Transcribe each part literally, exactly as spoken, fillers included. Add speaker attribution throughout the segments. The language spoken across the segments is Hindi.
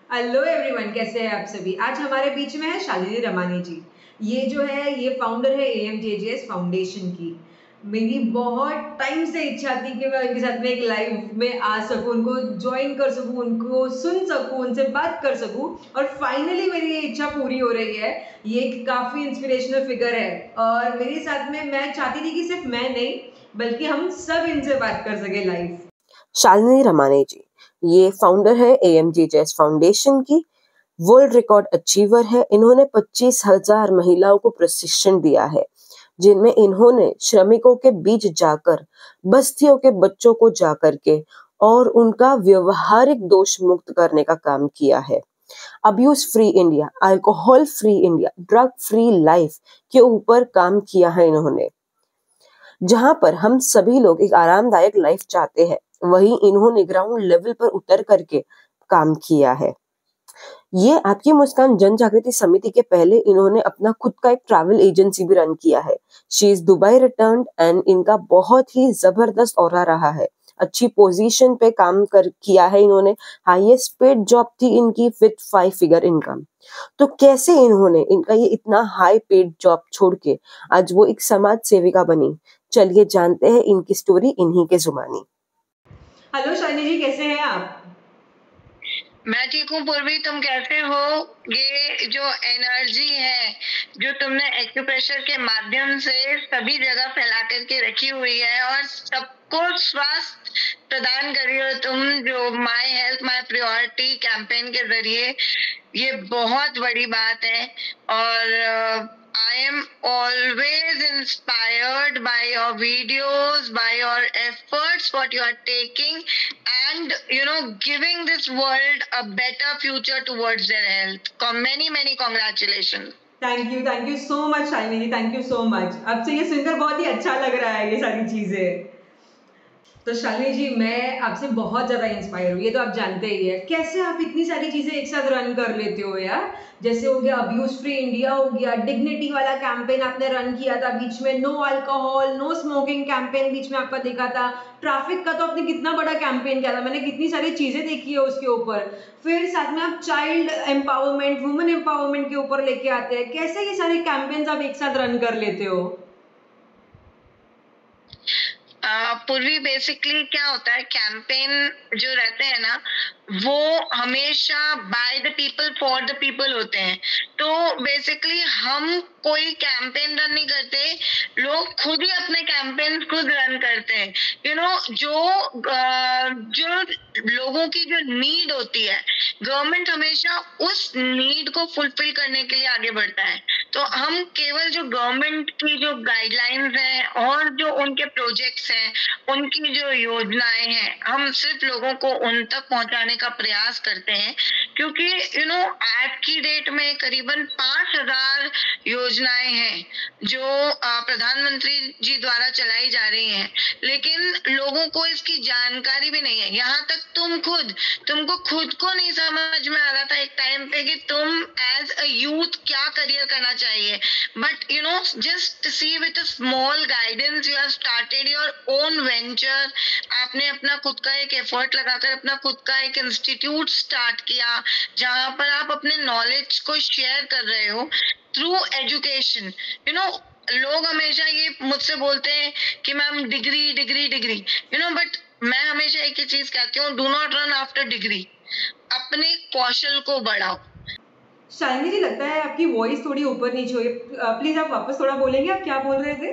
Speaker 1: हेलो एवरीवन, कैसे हैं आप सभी। आज हमारे बीच में है शालिनी रमानी जी। ये जो है ये फाउंडर है A M J J S foundation की। मेरी बहुत टाइम से इच्छा थी कि मैं उनके साथ में एक लाइव में आ सकूं, उनको ज्वाइन कर सकूं, उनको सुन सकूं, उनसे बात कर सकूं और फाइनली मेरी ये इच्छा पूरी हो रही है। ये एक काफ़ी इंस्पिरेशनल फिगर है और मेरे साथ में मैं चाहती थी कि सिर्फ मैं नहीं बल्कि हम सब इनसे बात कर सके लाइव।
Speaker 2: शालिनी रमानी जी ये फाउंडर है A M J J S foundation की। वर्ल्ड रिकॉर्ड अचीवर है। इन्होंने पच्चीस हजार महिलाओं को प्रशिक्षण दिया है, जिनमें इन्होंने श्रमिकों के बीच जाकर बस्तियों के बच्चों को जाकर के और उनका व्यवहारिक दोष मुक्त करने का काम किया है। Abuse free India, alcohol free India, drug free life के ऊपर काम किया है इन्होंने। जहां पर हम सभी लोग एक आरामदायक लाइफ चाहते हैं, वहीं इन्होंने ग्राउंड लेवल पर उतर करके काम किया है। ये आपकी मुस्कान जन जागृति समिति के पहले इन्होंने अपना खुद का एक ट्रैवल एजेंसी भी रन किया है। She is Dubai returned and इनका बहुत ही जबरदस्त ऑरा रहा है। अच्छी पोजीशन पे काम कर किया है इन्होंने। हाईएस्ट पेड जॉब थी इनकी विद फाइव फिगर इनकम। तो कैसे इन्होंने इनका ये इतना हाई पेड जॉब छोड़ के आज वो एक समाज सेविका बनी? चलिए जानते हैं इनकी स्टोरी इन्हीं के जुबानी।
Speaker 1: हेलो शालिनी जी, कैसे हैं आप?
Speaker 3: मैं ठीक हूँ पूर्वी, तुम कैसे हो? ये जो एनर्जी है जो तुमने एक्यूप्रेशर के माध्यम से सभी जगह फैला करके रखी हुई है और सबको स्वास्थ्य प्रदान करी हो तुम, जो my health my priority campaign के जरिए, ये बहुत बड़ी बात है। और I am always inspired by your videos, by your efforts, what you are taking, and you know, giving this world a better future towards their health. Many, many congratulations.
Speaker 1: Thank you thank you so much Shalini ji, thank you so much. आपसे ये सुनकर बहुत ही अच्छा लग रहा है ये सारी चीज़ें। तो शालिनी जी, मैं आपसे बहुत ज़्यादा इंस्पायर हुई, ये तो आप जानते ही है। कैसे आप इतनी सारी चीज़ें एक साथ रन कर लेते हो यार? जैसे हो गया अब्यूज फ्री इंडिया, हो गया डिग्निटी वाला कैंपेन आपने रन किया था बीच में, no alcohol no smoking campaign बीच में आपका देखा था, ट्रैफिक का तो आपने कितना बड़ा कैंपेन किया था, मैंने कितनी सारी चीज़ें देखी है उसके ऊपर। फिर साथ में आप चाइल्ड एम्पावरमेंट, वुमेन एम्पावरमेंट के ऊपर लेके आते हैं। कैसे ये सारे कैंपेन्स आप एक साथ रन कर लेते हो?
Speaker 3: पूर्वी बेसिकली क्या होता है, कैंपेन जो रहते हैं ना, वो हमेशा by the people for the people होते हैं। तो बेसिकली हम कोई कैंपेन रन नहीं करते, लोग खुद ही अपने कैंपेन खुद रन करते हैं। यू you नो know, जो जो लोगों की जो नीड होती है, गवर्नमेंट हमेशा उस नीड को फुलफिल करने के लिए आगे बढ़ता है। तो हम केवल जो गवर्नमेंट की जो गाइडलाइंस हैं और जो उनके प्रोजेक्ट्स हैं, उनकी जो योजनाएं हैं, हम सिर्फ लोगों को उन तक पहुंचाने का प्रयास करते हैं। क्योंकि यू नो आज की डेट में करीबन पांच हजार योजनाएं हैं जो प्रधानमंत्री जी द्वारा चलाई जा रही हैं, लेकिन लोगों को इसकी जानकारी भी नहीं है। यहाँ तक तुम खुद तुमको खुद को नहीं समझ में आ रहा था एक टाइम पे कि तुम एज अ यूथ क्या करियर करना चाहिए। But you know just see with a small guidance you have started your own venture. आपने अपना खुद का एक एफर्ट लगाकर अपना खुद का एक इंस्टीट्यूट स्टार्ट किया, जहां पर आप अपने नॉलेज को शेयर कर रहे हो थ्रू एजुकेशन। यू नो लोग हमेशा ये मुझसे बोलते हैं कि ma'am degree degree degree you know but मैं हमेशा एक ही चीज कहती हूँ, do not run after degree, अपने कौशल को बढ़ाओ।
Speaker 1: शालिनी जी, लगता है आपकी वॉइस थोड़ी ऊपर नीचे हुई। प्लीज आप वापस थोड़ा बोलेंगे, आप क्या बोल रहे थे?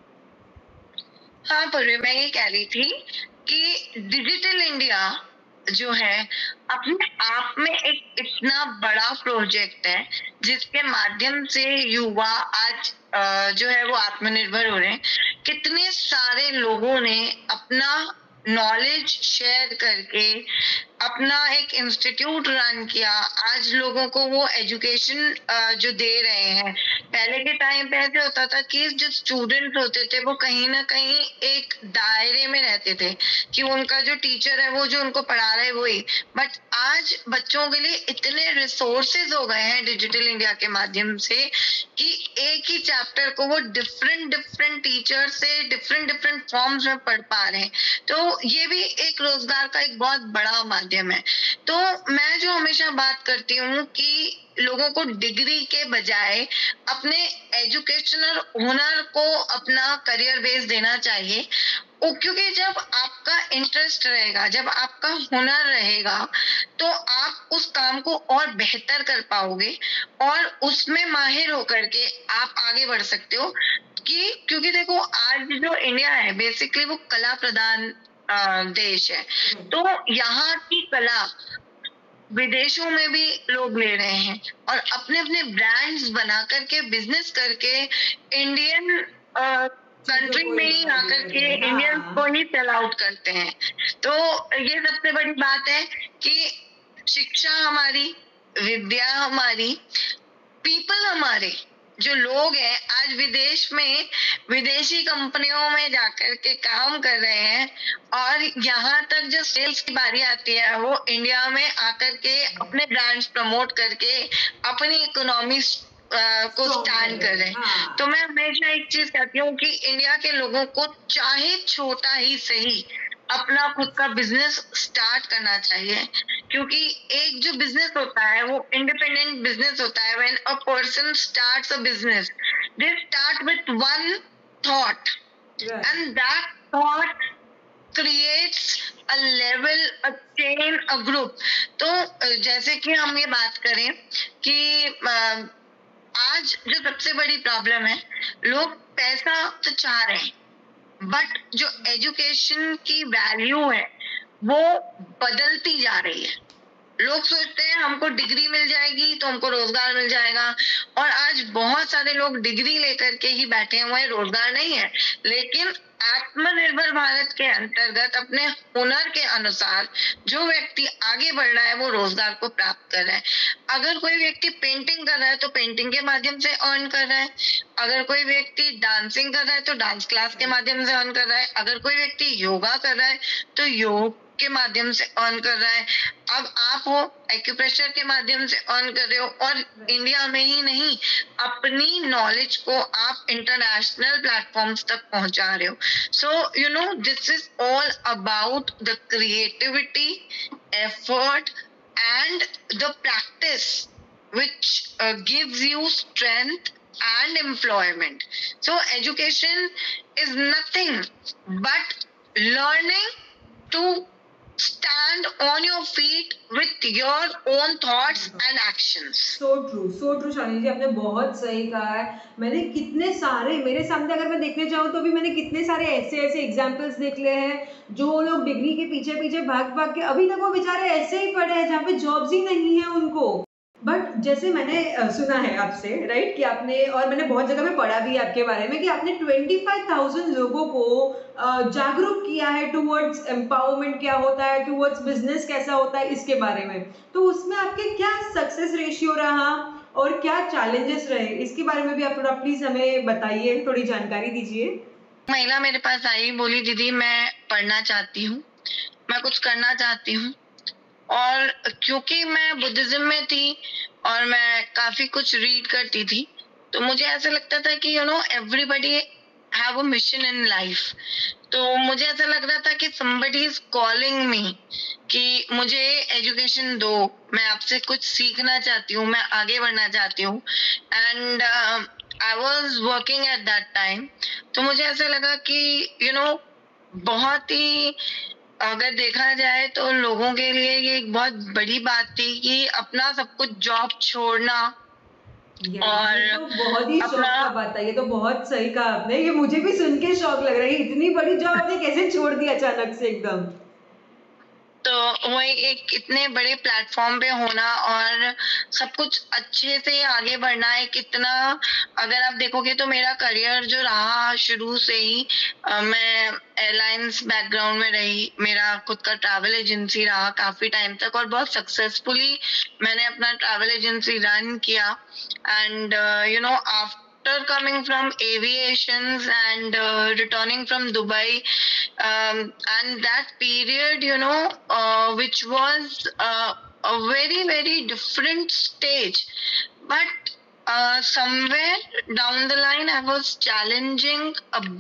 Speaker 3: हाँ पूर्वी, मैं ये कह रही थी कि डिजिटल इंडिया जो है अपने आप में एक इतना बड़ा प्रोजेक्ट है, जिसके माध्यम से युवा आज जो है वो आत्मनिर्भर हो रहे हैं। कितने सारे लोगों ने अपना नॉलेज शेयर करके अपना एक इंस्टीट्यूट रन किया, आज लोगों को वो एजुकेशन जो दे रहे हैं। पहले के टाइम पे ऐसे होता था कि जो स्टूडेंट होते थे वो कहीं ना कहीं एक दायरे में रहते थे कि उनका जो टीचर है वो जो उनको पढ़ा रहा है वही। बट आज बच्चों के लिए इतने रिसोर्सेज हो गए हैं डिजिटल इंडिया के माध्यम से कि एक ही चैप्टर को वो डिफरेंट डिफरेंट टीचर से डिफरेंट डिफरेंट फॉर्म्स में पढ़ पा रहे हैं। तो ये भी एक रोजगार का एक बहुत बड़ा माध्यम है। तो मैं जो हमेशा बात करती हूँ कि लोगों को डिग्री के बजाय अपने एजुकेशन और हुनर को अपना करियर बेस देना चाहिए। ओ, क्योंकि जब आपका इंटरेस्ट रहेगा, जब आपका हुनर रहेगा, तो आप उस काम को और बेहतर कर पाओगे और उसमें माहिर होकर के आप आगे बढ़ सकते हो। कि क्योंकि देखो आज जो इंडिया है बेसिकली वो कला प्रधान अ, देश है। तो यहाँ की कला विदेशों में भी लोग ले रहे हैं और अपने अपने ब्रांड्स बना करके बिजनेस करके इंडियन कंट्री में ही आकर के इंडियन को ही सेल आउट करते हैं। तो ये सबसे बड़ी बात है कि शिक्षा हमारी, विद्या हमारी, पीपल हमारे जो लोग हैं आज विदेश में विदेशी कंपनियों में जाकर के काम कर रहे हैं और यहाँ तक जो सेल्स की बारी आती है वो इंडिया में आकर के अपने ब्रांड्स प्रमोट करके अपनी इकोनॉमी को स्टैंड कर रहे हैं। तो मैं हमेशा एक चीज कहती हूँ कि इंडिया के लोगों को चाहे छोटा ही सही अपना खुद का बिजनेस स्टार्ट करना चाहिए, क्योंकि एक जो बिजनेस होता है वो इंडिपेंडेंट बिजनेस होता है। When a person starts a business, they start with one thought and that thought creates a level, a chain, a group. तो जैसे कि हम ये बात करें कि आज जो सबसे बड़ी प्रॉब्लम है, लोग पैसा तो चाह रहे हैं बट जो एजुकेशन की वैल्यू है वो बदलती जा रही है। लोग सोचते हैं हमको डिग्री मिल जाएगी तो हमको रोजगार मिल जाएगा, और आज बहुत सारे लोग डिग्री लेकर के ही बैठे हुए हैं, रोजगार नहीं है। लेकिन आत्मनिर्भर भारत के अंतर्गत अपने हुनर के अनुसार जो व्यक्ति आगे बढ़ रहा है वो रोजगार को प्राप्त कर रहा है। अगर कोई व्यक्ति पेंटिंग कर रहा है तो पेंटिंग के माध्यम से अर्न कर रहा है, अगर कोई व्यक्ति डांसिंग कर रहा है तो डांस क्लास के माध्यम से अर्न कर रहा है, अगर कोई व्यक्ति योगा कर रहा है तो योग के माध्यम से अर्न कर रहा है। अब आप हो एक्यूप्रेशर के माध्यम से अर्न कर रहे हो, और इंडिया में ही नहीं अपनी नॉलेज को आप इंटरनेशनल प्लेटफॉर्म्स तक पहुंचा रहे हो। So you know this is all about the creativity, effort and the practice which uh, gives you strength and employment. So education is nothing but learning to stand on your feet with your own thoughts and actions.
Speaker 1: So true, so true Shalini ji, आपने बहुत सही कहा है। मैंने कितने सारे, मेरे सामने अगर मैं देखने जाऊँ तो भी मैंने कितने सारे ऐसे ऐसे एग्जाम्पल्स देख लिए हैं जो लोग डिग्री के पीछे पीछे भाग भाग के अभी तक वो बेचारे ऐसे ही पड़े हैं जहाँ पे जॉब्स ही नहीं है उनको। बट जैसे मैंने सुना है आपसे, राइट, कि आपने, और मैंने बहुत जगह में पढ़ा भी है आपके बारे में, कि आपने पच्चीस हज़ार लोगों को जागरूक किया है टुवर्ड्स एम्पावरमेंट क्या होता है, टुवर्ड्स बिजनेस कैसा होता है, इसके बारे में। तो उसमें आपके क्या सक्सेस रेशियो रहा और क्या चैलेंजेस रहे, इसके बारे में भी आप थोड़ा प्लीज हमें बताइए, थोड़ी जानकारी दीजिए।
Speaker 3: महिला मेरे पास आई, बोली दीदी मैं पढ़ना चाहती हूँ, मैं कुछ करना चाहती हूँ, और क्योंकि मैं बुद्धिज्म में थी और मैं काफी कुछ रीड करती थी तो मुझे ऐसा लगता था कि you know everybody have a mission in life. तो मुझे ऐसा लग रहा था कि somebody is calling me कि मुझे एजुकेशन दो, मैं आपसे कुछ सीखना चाहती हूँ, मैं आगे बढ़ना चाहती हूँ। And I was working at that time. तो मुझे ऐसा लगा कि यू नो बहुत ही, अगर देखा जाए तो लोगों के लिए ये एक बहुत बड़ी बात थी कि अपना सब कुछ जॉब छोड़ना।
Speaker 1: और ये तो बहुत ही शौक का बात है, ये तो बहुत सही कहा आपने, ये मुझे भी सुन के शौक लग रहा है, इतनी बड़ी जॉब आपने कैसे छोड़ दी अचानक से एकदम।
Speaker 3: तो वही एक इतने बड़े प्लेटफॉर्म पे होना और सब कुछ अच्छे से आगे बढ़ना है कितना, अगर आप देखोगे तो मेरा करियर जो रहा शुरू से ही, आ, मैं एयरलाइंस बैकग्राउंड में रही, मेरा खुद का ट्रैवल एजेंसी रहा काफी टाइम तक और बहुत सक्सेसफुली मैंने अपना ट्रैवल एजेंसी रन किया। And you know after After coming from aviations and uh, returning from Dubai, um, and that period, you know, uh, which was uh, a very, very different stage. But uh, somewhere down the line, I was challenging a bit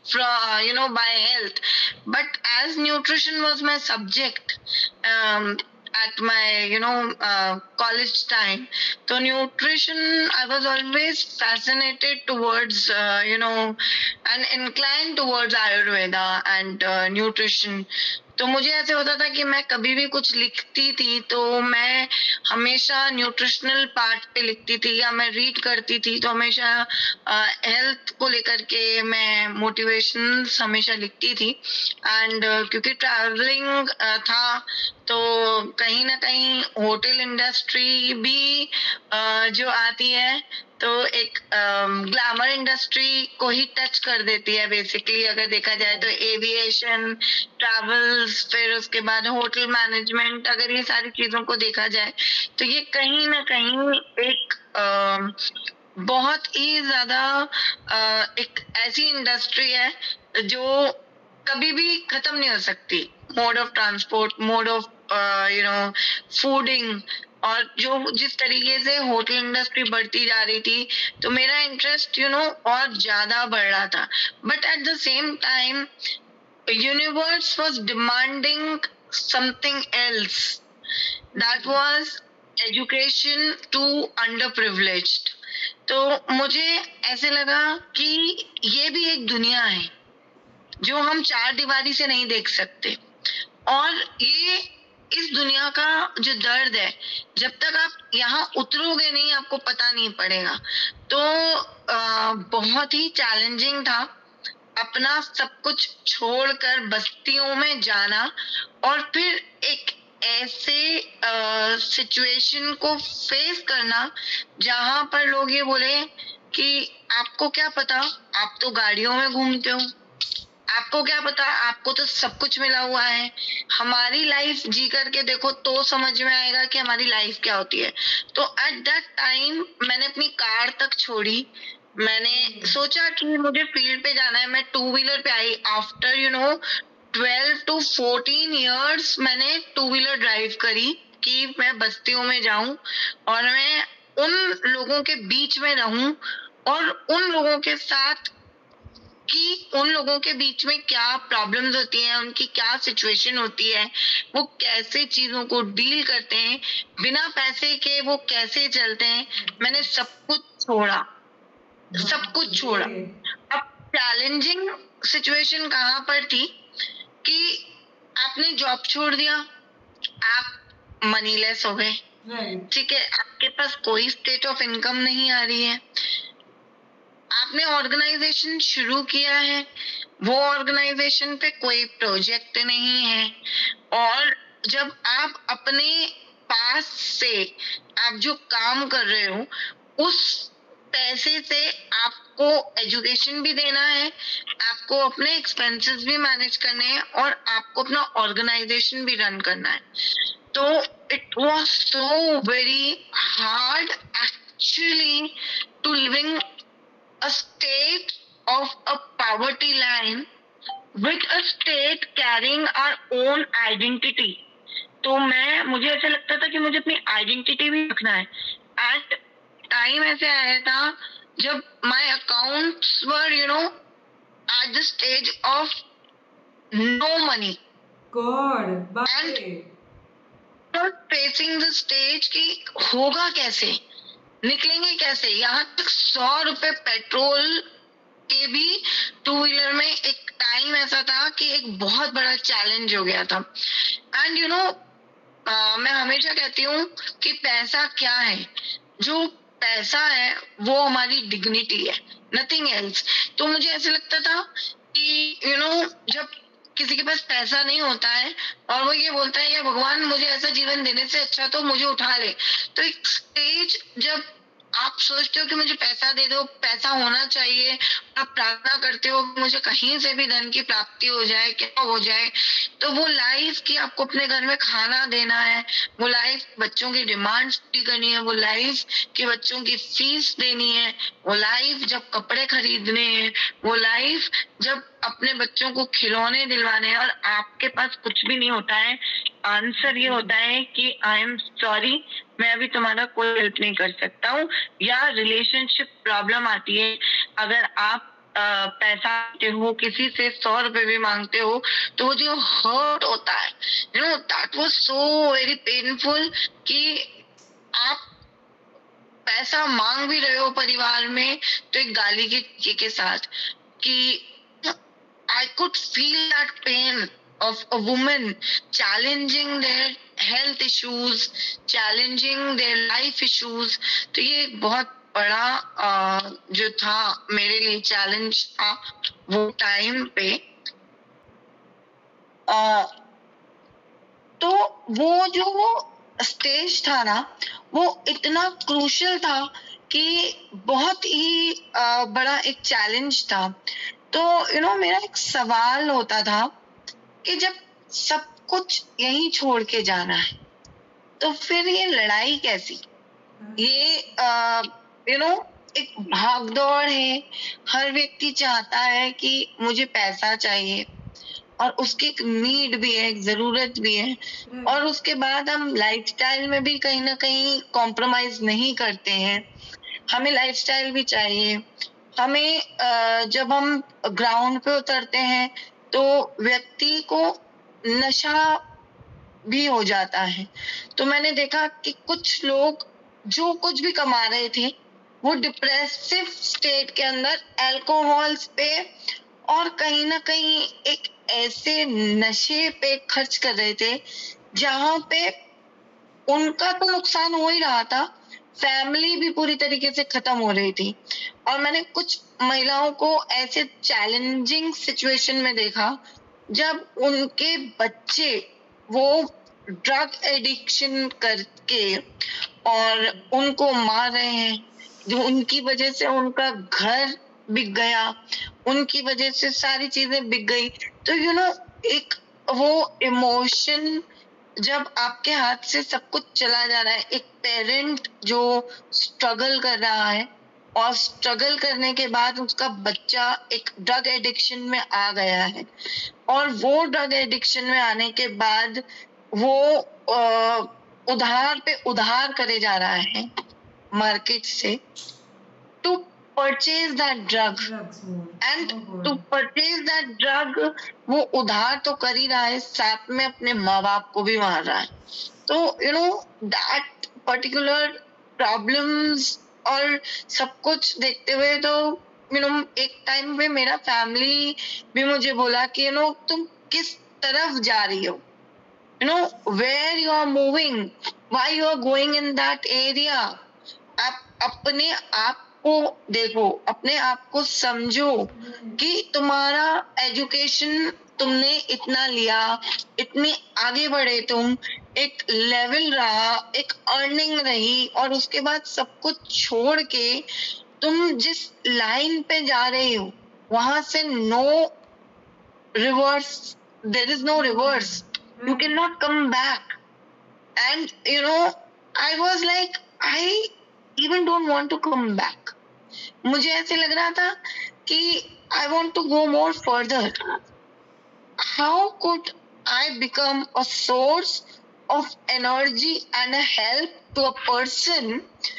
Speaker 3: from, you know, by health. But as nutrition was my subject um, at my, you know, uh, college time, so nutrition, I was always fascinated towards, uh, you know, and inclined towards Ayurveda and uh, nutrition. तो मुझे ऐसे होता था कि मैं कभी भी कुछ लिखती थी तो मैं हमेशा न्यूट्रिशनल पार्ट पे लिखती थी, या मैं रीड करती थी तो हमेशा हेल्थ को लेकर के मैं मोटिवेशन हमेशा लिखती थी. एंड uh, क्योंकि ट्रैवलिंग uh, था तो कहीं ना कहीं होटल इंडस्ट्री भी uh, जो आती है तो एक ग्लैमर um, इंडस्ट्री को ही टच कर देती है बेसिकली, अगर देखा जाए तो एविएशन, ट्रैवल्स, फिर उसके बाद होटल मैनेजमेंट, अगर ये सारी चीजों को देखा जाए तो ये कहीं ना कहीं एक uh, बहुत ही ज्यादा uh, एक ऐसी इंडस्ट्री है जो कभी भी खत्म नहीं हो सकती. Mode of transport, mode of you know fooding, और जो जिस तरीके से होटल इंडस्ट्री बढ़ती जा रही थी तो मेरा इंटरेस्ट यू नो और ज्यादा बढ़ रहा था. But at the same time universe was demanding something else, that was education to underprivileged. तो मुझे ऐसे लगा कि ये भी एक दुनिया है जो हम चार दीवारी से नहीं देख सकते, और ये इस दुनिया का जो दर्द है जब तक आप यहाँ उतरोगे नहीं आपको पता नहीं पड़ेगा. तो आ, बहुत ही चैलेंजिंग था अपना सब कुछ छोड़कर बस्तियों में जाना, और फिर एक ऐसे सिचुएशन को फेस करना जहां पर लोग ये बोले कि आपको क्या पता, आप तो गाड़ियों में घूमते हो, आपको क्या पता, आपको तो सब कुछ मिला हुआ है, हमारी लाइफ जी करके देखो तो समझ में आएगा कि हमारी लाइफ क्या होती है. तो एट दैट टाइम मैंने अपनी कार तक छोड़ी, मैंने सोचा कि मुझे फील्ड पे जाना है. मैं टू व्हीलर पे I after you know twelve to fourteen years. मैंने टू व्हीलर ड्राइव करी कि मैं बस्तियों में जाऊं और मैं उन लोगों के बीच में रहूं और उन लोगों के साथ कि उन लोगों के बीच में क्या प्रॉब्लम्स होती हैं, उनकी क्या सिचुएशन होती है, वो कैसे चीजों को डील करते हैं, बिना पैसे के वो कैसे चलते हैं. मैंने सब कुछ छोड़ा, सब कुछ छोड़ा. अब चैलेंजिंग सिचुएशन कहाँ पर थी कि आपने जॉब छोड़ दिया, आप मनीलेस हो गए, ठीक है, आपके पास कोई स्टेट ऑफ इनकम नहीं आ रही है, आपने ऑर्गेनाइजेशन शुरू किया है, वो ऑर्गेनाइजेशन पे कोई प्रोजेक्ट नहीं है, और जब आप अपने पास से आप जो काम कर रहे हो उस पैसे से आपको एजुकेशन भी देना है, आपको अपने एक्सपेंसेस भी मैनेज करने हैं और आपको अपना ऑर्गेनाइजेशन भी रन करना है. तो it was so very hard actually to living a state of a poverty line with a state carrying our own identity. तो मैं मुझे ऐसा लगता था कि मुझे अपनी आइडेंटिटी भी रखना है. एट टाइम ऐसे आया था जब my accounts were you know at the stage of no money.
Speaker 1: God,
Speaker 3: and facing the stage कि होगा कैसे, निकलेंगे कैसे. यहाँ तक सौ रुपए पेट्रोल के भी टू व्हीलर में एक टाइम ऐसा था कि एक बहुत बड़ा चैलेंज हो गया था. एंड यू नो मैं हमेशा कहती हूँ कि पैसा क्या है, जो पैसा है वो हमारी डिग्निटी है, नथिंग एल्स. तो मुझे ऐसे लगता था कि यू you नो know, जब किसी के पास पैसा नहीं होता है और वो ये बोलता है या भगवान मुझे ऐसा जीवन देने से अच्छा तो मुझे उठा ले, तो एक स्टेज जब आप सोचते हो कि मुझे पैसा दे दो, पैसा होना चाहिए, आप प्रार्थना करते हो मुझे कहीं से भी धन की प्राप्ति हो जाए, क्या हो जाए, तो वो लाइफ की आपको अपने घर में खाना देना है, वो लाइफ बच्चों की डिमांड्स पूरी करनी है, वो लाइफ के बच्चों की फीस देनी है, वो लाइफ जब कपड़े खरीदने हैं, वो लाइफ जब अपने बच्चों को खिलौने दिलवाने हैं और आपके पास कुछ भी नहीं होता है. आंसर ये होता है कि आई एम सॉरी, मैं अभी तुम्हारा कोई हेल्प नहीं कर सकता हूँ, या रिलेशनशिप प्रॉब्लम आती है. अगर आप अ, पैसा मांगते हो, किसी से सौ रुपए भी मांगते हो, तो वो जो हर्ट होता है, you know, that was so very painful कि आप पैसा मांग भी रहे हो परिवार में तो एक गाली के के, के साथ कि I could feel that pain of a woman challenging their health issues, challenging their life issues. तो ये एक बहुत बड़ा अ, जो था मेरे लिए चैलेंज था वो टाइम पे। अ, तो वो जो वो स्टेज था ना वो इतना क्रूशियल था कि बहुत ही अ, बड़ा एक चैलेंज था। तो यू you नो know, मेरा एक सवाल होता था कि जब सब कुछ यहीं छोड़ के जाना है तो फिर ये लड़ाई कैसी? ये यू नो एक भागदौड़ है, हर व्यक्ति चाहता है कि मुझे पैसा चाहिए और उसकी एक नीड भी है, एक जरूरत भी है, और उसके बाद हम लाइफस्टाइल में भी कहीं ना कहीं कॉम्प्रोमाइज नहीं करते हैं। हमें लाइफस्टाइल भी चाहिए। हमें अ, जब हम ग्राउंड पे उतरते हैं तो व्यक्ति को नशा भी हो जाता है। तो मैंने देखा कि कुछ लोग जो कुछ भी कमा रहे थे वो डिप्रेसिव स्टेट के अंदर अल्कोहल्स पे और कहीं ना कहीं एक ऐसे नशे पे खर्च कर रहे थे जहां पे उनका तो नुकसान हो ही रहा था, फैमिली भी पूरी तरीके से खत्म हो रही थी। और मैंने कुछ महिलाओं को ऐसे चैलेंजिंग सिचुएशन में देखा जब उनके बच्चे वो ड्रग एडिक्शन करके और उनको मार रहे हैं, जो उनकी वजह से उनका घर बिक गया, उनकी वजह से सारी चीजें बिक गई। तो यू नो एक वो इमोशन जब आपके हाथ से सब कुछ चला जा रहा है, एक पेरेंट जो स्ट्रगल कर रहा है और स्ट्रगल करने के बाद उसका बच्चा एक ड्रग एडिक्शन में आ गया है और वो ड्रग एडिक्शन में आने के बाद वो आ, उधार पे उधार करे जा रहा है मार्केट से to purchase that drug and to purchase that drug वो उधार तो कर ही रहा है, साथ में अपने माँ बाप को भी मार रहा है। तो you know that particular problems और सब कुछ देखते हुए तो यू नो एक टाइम पे मेरा फैमिली भी मुझे बोला कि यू नो तुम किस तरफ जा रही हो, you know where you are moving, why you are going in that area। आप अपने आप को देखो, अपने आप को समझो कि तुम्हारा एजुकेशन तुमने इतना लिया, इतनी आगे बढ़े, तुम एक लेवल रहा, एक अर्निंग रही और उसके बाद सब कुछ छोड़ के तुम जिस लाइन पे जा रहे हो वहां से no reverse, there is no reverse, you cannot come back। and you know I was like I even don't want to come back। मुझे ऐसे लग रहा था कि I want to go more further। how could I become a source of energy and a help to a person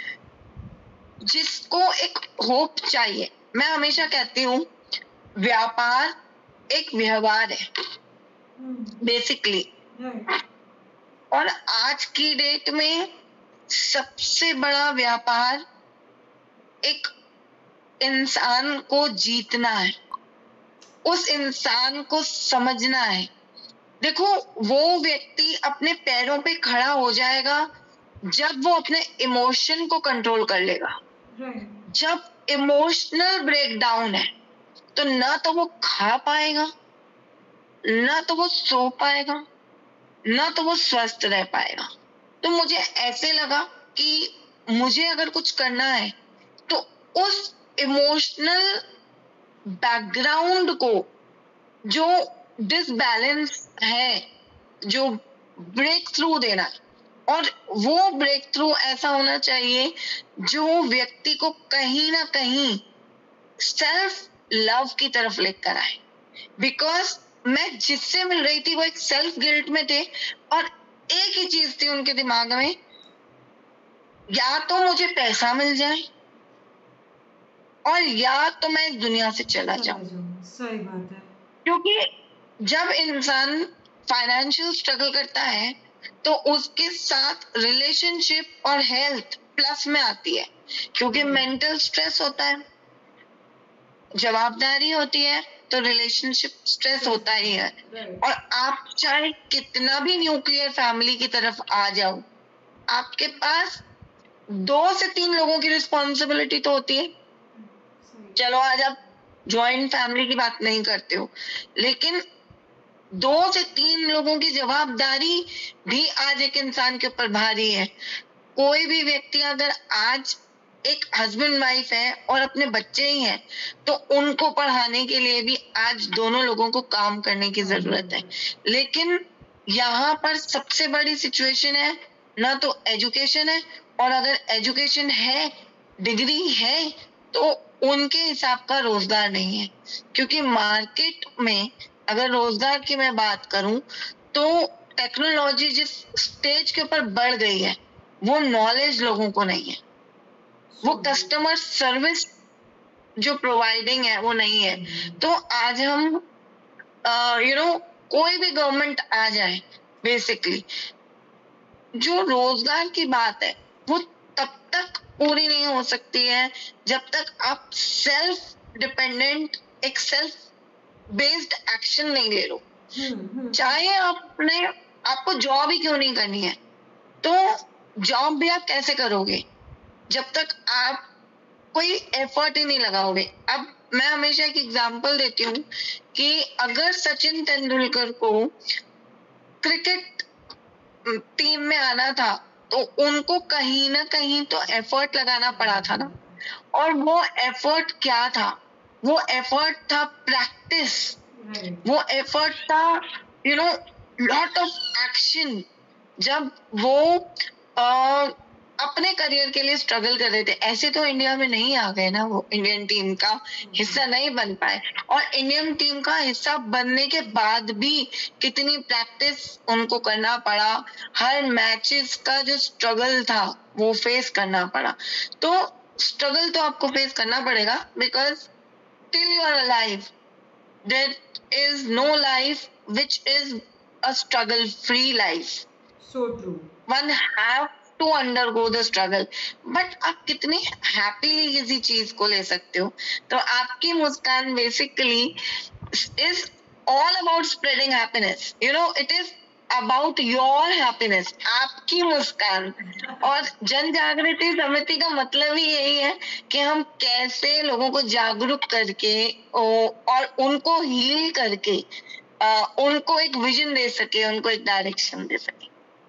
Speaker 3: जिसको एक होप चाहिए। मैं हमेशा कहती हूँ व्यापार एक व्यवहार है बेसिकली, और आज की डेट में सबसे बड़ा व्यापार एक इंसान को जीतना है, उस इंसान को समझना है। देखो वो व्यक्ति अपने पैरों पे खड़ा हो जाएगा जब वो अपने इमोशन को कंट्रोल कर लेगा। जब इमोशनल ब्रेकडाउन है तो ना तो वो खा पाएगा, ना तो वो सो पाएगा, ना तो वो स्वस्थ रह पाएगा। तो मुझे ऐसे लगा कि मुझे अगर कुछ करना है तो उस इमोशनल बैकग्राउंड को जो डिसबैलेंस है, जो ब्रेक थ्रू देना है, और वो ब्रेक थ्रू ऐसा होना चाहिए जो व्यक्ति को कहीं ना कहीं सेल्फ लव की तरफ लेकर आए। बिकॉज मैं जिससे मिल रही थी वो एक सेल्फ गिल्ट में थे और एक ही चीज थी उनके दिमाग में, या तो मुझे पैसा मिल जाए और या तो मैं इस दुनिया से चला
Speaker 1: चला
Speaker 3: जाऊं।
Speaker 1: जाऊं, सही बात है।
Speaker 3: क्योंकि जब इंसान फाइनेंशियल स्ट्रगल करता है तो उसके साथ रिलेशनशिप और हेल्थ प्लस में आती है, क्योंकि मेंटल स्ट्रेस होता है, जवाबदारी होती है, तो रिलेशनशिप स्ट्रेस होता ही है।
Speaker 1: राइट,
Speaker 3: और आप चाहे कितना भी न्यूक्लियर फैमिली की तरफ आ जाओ, आपके पास दो से तीन लोगों की रिस्पॉन्सिबिलिटी तो होती है।
Speaker 1: सही,
Speaker 3: चलो आज आप जॉइंट फैमिली की बात नहीं करते हो, लेकिन दो से तीन लोगों की जवाबदारी भी आज एक इंसान के ऊपर भारी है। कोई भी व्यक्ति अगर आज एक हस्बैंड वाइफ है और अपने बच्चे ही हैं, तो उनको पढ़ाने के लिए भी आज दोनों लोगों को काम करने की जरूरत है। लेकिन यहाँ पर सबसे बड़ी सिचुएशन है ना, तो एजुकेशन है, और अगर एजुकेशन है, डिग्री है, तो उनके हिसाब का रोजगार नहीं है। क्योंकि मार्केट में अगर रोजगार की मैं बात करूं तो टेक्नोलॉजी जिस स्टेज के ऊपर बढ़ गई है, वो नॉलेज लोगों को नहीं है, वो कस्टमर सर्विस जो प्रोवाइडिंग है वो नहीं है। तो आज हम यू नो कोई भी गवर्नमेंट आ जाए, बेसिकली जो रोजगार की बात है वो तब तक पूरी नहीं हो सकती है जब तक आप सेल्फ डिपेंडेंट, एक सेल्फ बेस्ड एक्शन नहीं ले लो। चाहे आपने आपको जॉब ही क्यों नहीं करनी है, तो जॉब भी आप कैसे करोगे जब तक आप कोई एफर्ट ही नहीं लगाओगे। अब मैं हमेशा एक एग्जांपल देती हूँ कि अगर सचिन तेंदुलकर को क्रिकेट टीम में आना था तो उनको कहीं ना कहीं तो एफर्ट लगाना पड़ा था ना, और वो एफर्ट क्या था? वो एफर्ट था प्रैक्टिस, वो एफर्ट था you know lot of action. जब वो आ, अपने करियर के लिए स्ट्रगल कर रहे थे, ऐसे तो इंडिया में नहीं आ गए ना, वो इंडियन टीम का हिस्सा नहीं बन पाए, और इंडियन टीम का हिस्सा बनने के बाद भी कितनी प्रैक्टिस उनको करना पड़ा, हर मैचेस का जो स्ट्रगल था वो फेस करना पड़ा। तो स्ट्रगल तो आपको फेस करना पड़ेगा, because till you are alive there is no life which is a struggle free life.
Speaker 1: so true.
Speaker 3: One have to undergo the struggle. But आप कितनी happily किसी चीज को ले सकते हो? तो आपकी मुस्कान basically is all about spreading happiness. You know, it is about your happiness. आपकी मुस्कान। और जन जागृति समिति का मतलब ही यही है कि हम कैसे लोगों को जागरूक करके और उनको हील करके उनको एक विजन दे सके, उनको एक डायरेक्शन दे सके।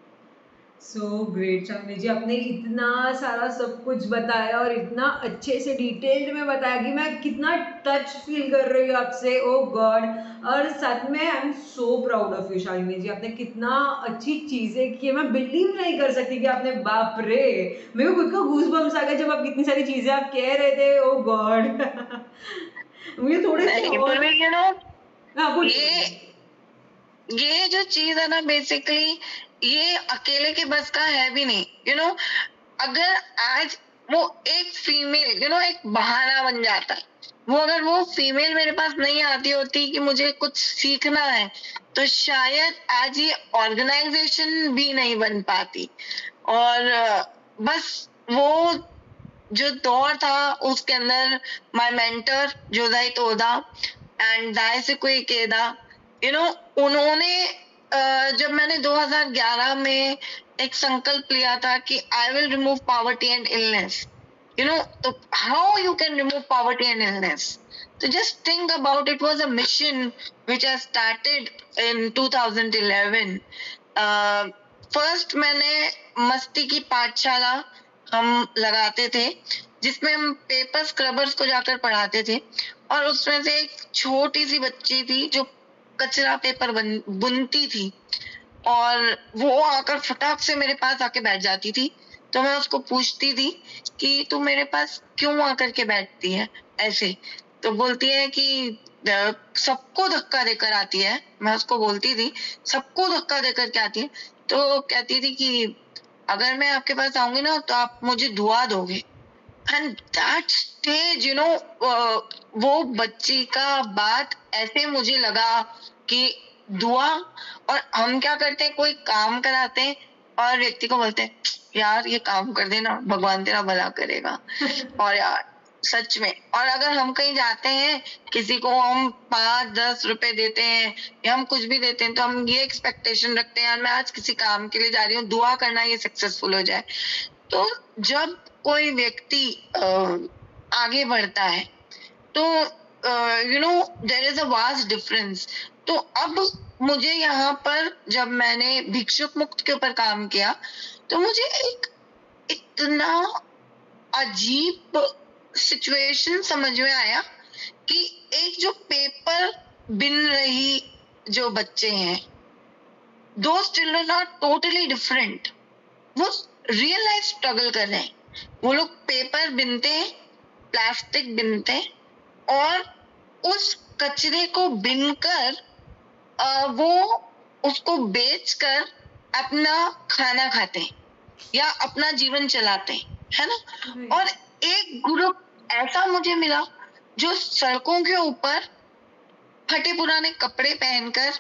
Speaker 1: सो ग्रेट शालिनी जी, आपने इतना सारा सब कुछ बताया और इतना अच्छे से डिटेल्ड में बताया कि मैं कितना टच फील कर रही हूँ आपसे। ओ गॉड, और साथ में I am so proud of you Shalini ji, आपने कितना अच्छी चीज़ें की है। मैं बिलीव नहीं कर सकती कि आपने, बाप रे, मेरे को खुद को गूज बम्स आ गए जब आप इतनी सारी चीज़ें आप कह रहे थे। ओ गॉड मुझे थोड़े से और
Speaker 3: you know,
Speaker 1: हाँ,
Speaker 3: ये ये जो चीज है ना, बेसिकली ये अकेले के बस का है भी नहीं। यू you नो know, अगर आज वो एक फीमेल यू नो एक बहाना बन जाता है, वो अगर वो फीमेल मेरे पास नहीं आती होती कि मुझे कुछ सीखना है, तो शायद आज ये ऑर्गेनाइजेशन भी नहीं बन पाती। और बस वो जो दौर था उसके अंदर माय मेंटर जोदाई तोदा एंड दाइसे कोई केदा, यू नो उन्होंने Uh, जब मैंने दो हज़ार ग्यारह में एक संकल्प लिया था कि I will remove poverty and illness, you know, तो how you can remove poverty and illness, तो just think about it was a mission which I started in two thousand eleven. First मैंने मस्ती की पाठशाला हम लगाते थे जिसमें हम पेपर स्क्रबर्स को जाकर पढ़ाते थे, और उसमें से एक छोटी सी बच्ची थी जो कचरा पेपर बुनती थी, और वो आकर फटाक से मेरे पास आके बैठ जाती थी। तो मैं उसको पूछती थी कि तू मेरे पास क्यों आकर के बैठती है ऐसे? तो बोलती है कि सबको धक्का देकर आती है। मैं उसको बोलती थी सबको धक्का देकर के आती है, तो कहती थी कि अगर मैं आपके पास आऊंगी ना तो आप मुझे दुआ दोगे। And that stage, you know, वो बच्ची का बात ऐसे मुझे लगा कि दुआ, और हम क्या करते हैं, कोई काम कराते हैं और व्यक्ति को बोलते हैं यार ये काम कर देना, भगवान तेरा भला करेगा। और यार सच में, और अगर हम कहीं जाते हैं, किसी को हम पाँच दस रुपए देते हैं या हम कुछ भी देते हैं, तो हम ये एक्सपेक्टेशन रखते हैं यार मैं आज किसी काम के लिए जा रही हूँ, दुआ करना ये सक्सेसफुल हो जाए। तो जब कोई व्यक्ति आगे बढ़ता है तो you know there is a vast difference. तो अब मुझे यहाँ पर जब मैंने भिक्षुक मुक्त के ऊपर काम किया तो मुझे एक इतना अजीब सिचुएशन समझ में आया कि एक जो पेपर बिन रही जो बच्चे हैं, those children are totally different. वो रियल लाइफ स्ट्रगल कर रहे हैं, वो लोग पेपर बिनते हैं, प्लास्टिक बिनते हैं और उस कचरे को बिनकर वो उसको बेचकर अपना खाना खाते हैं या अपना जीवन चलाते हैं, है ना। और एक ग्रुप ऐसा मुझे मिला जो सड़कों के ऊपर फटे पुराने कपड़े पहनकर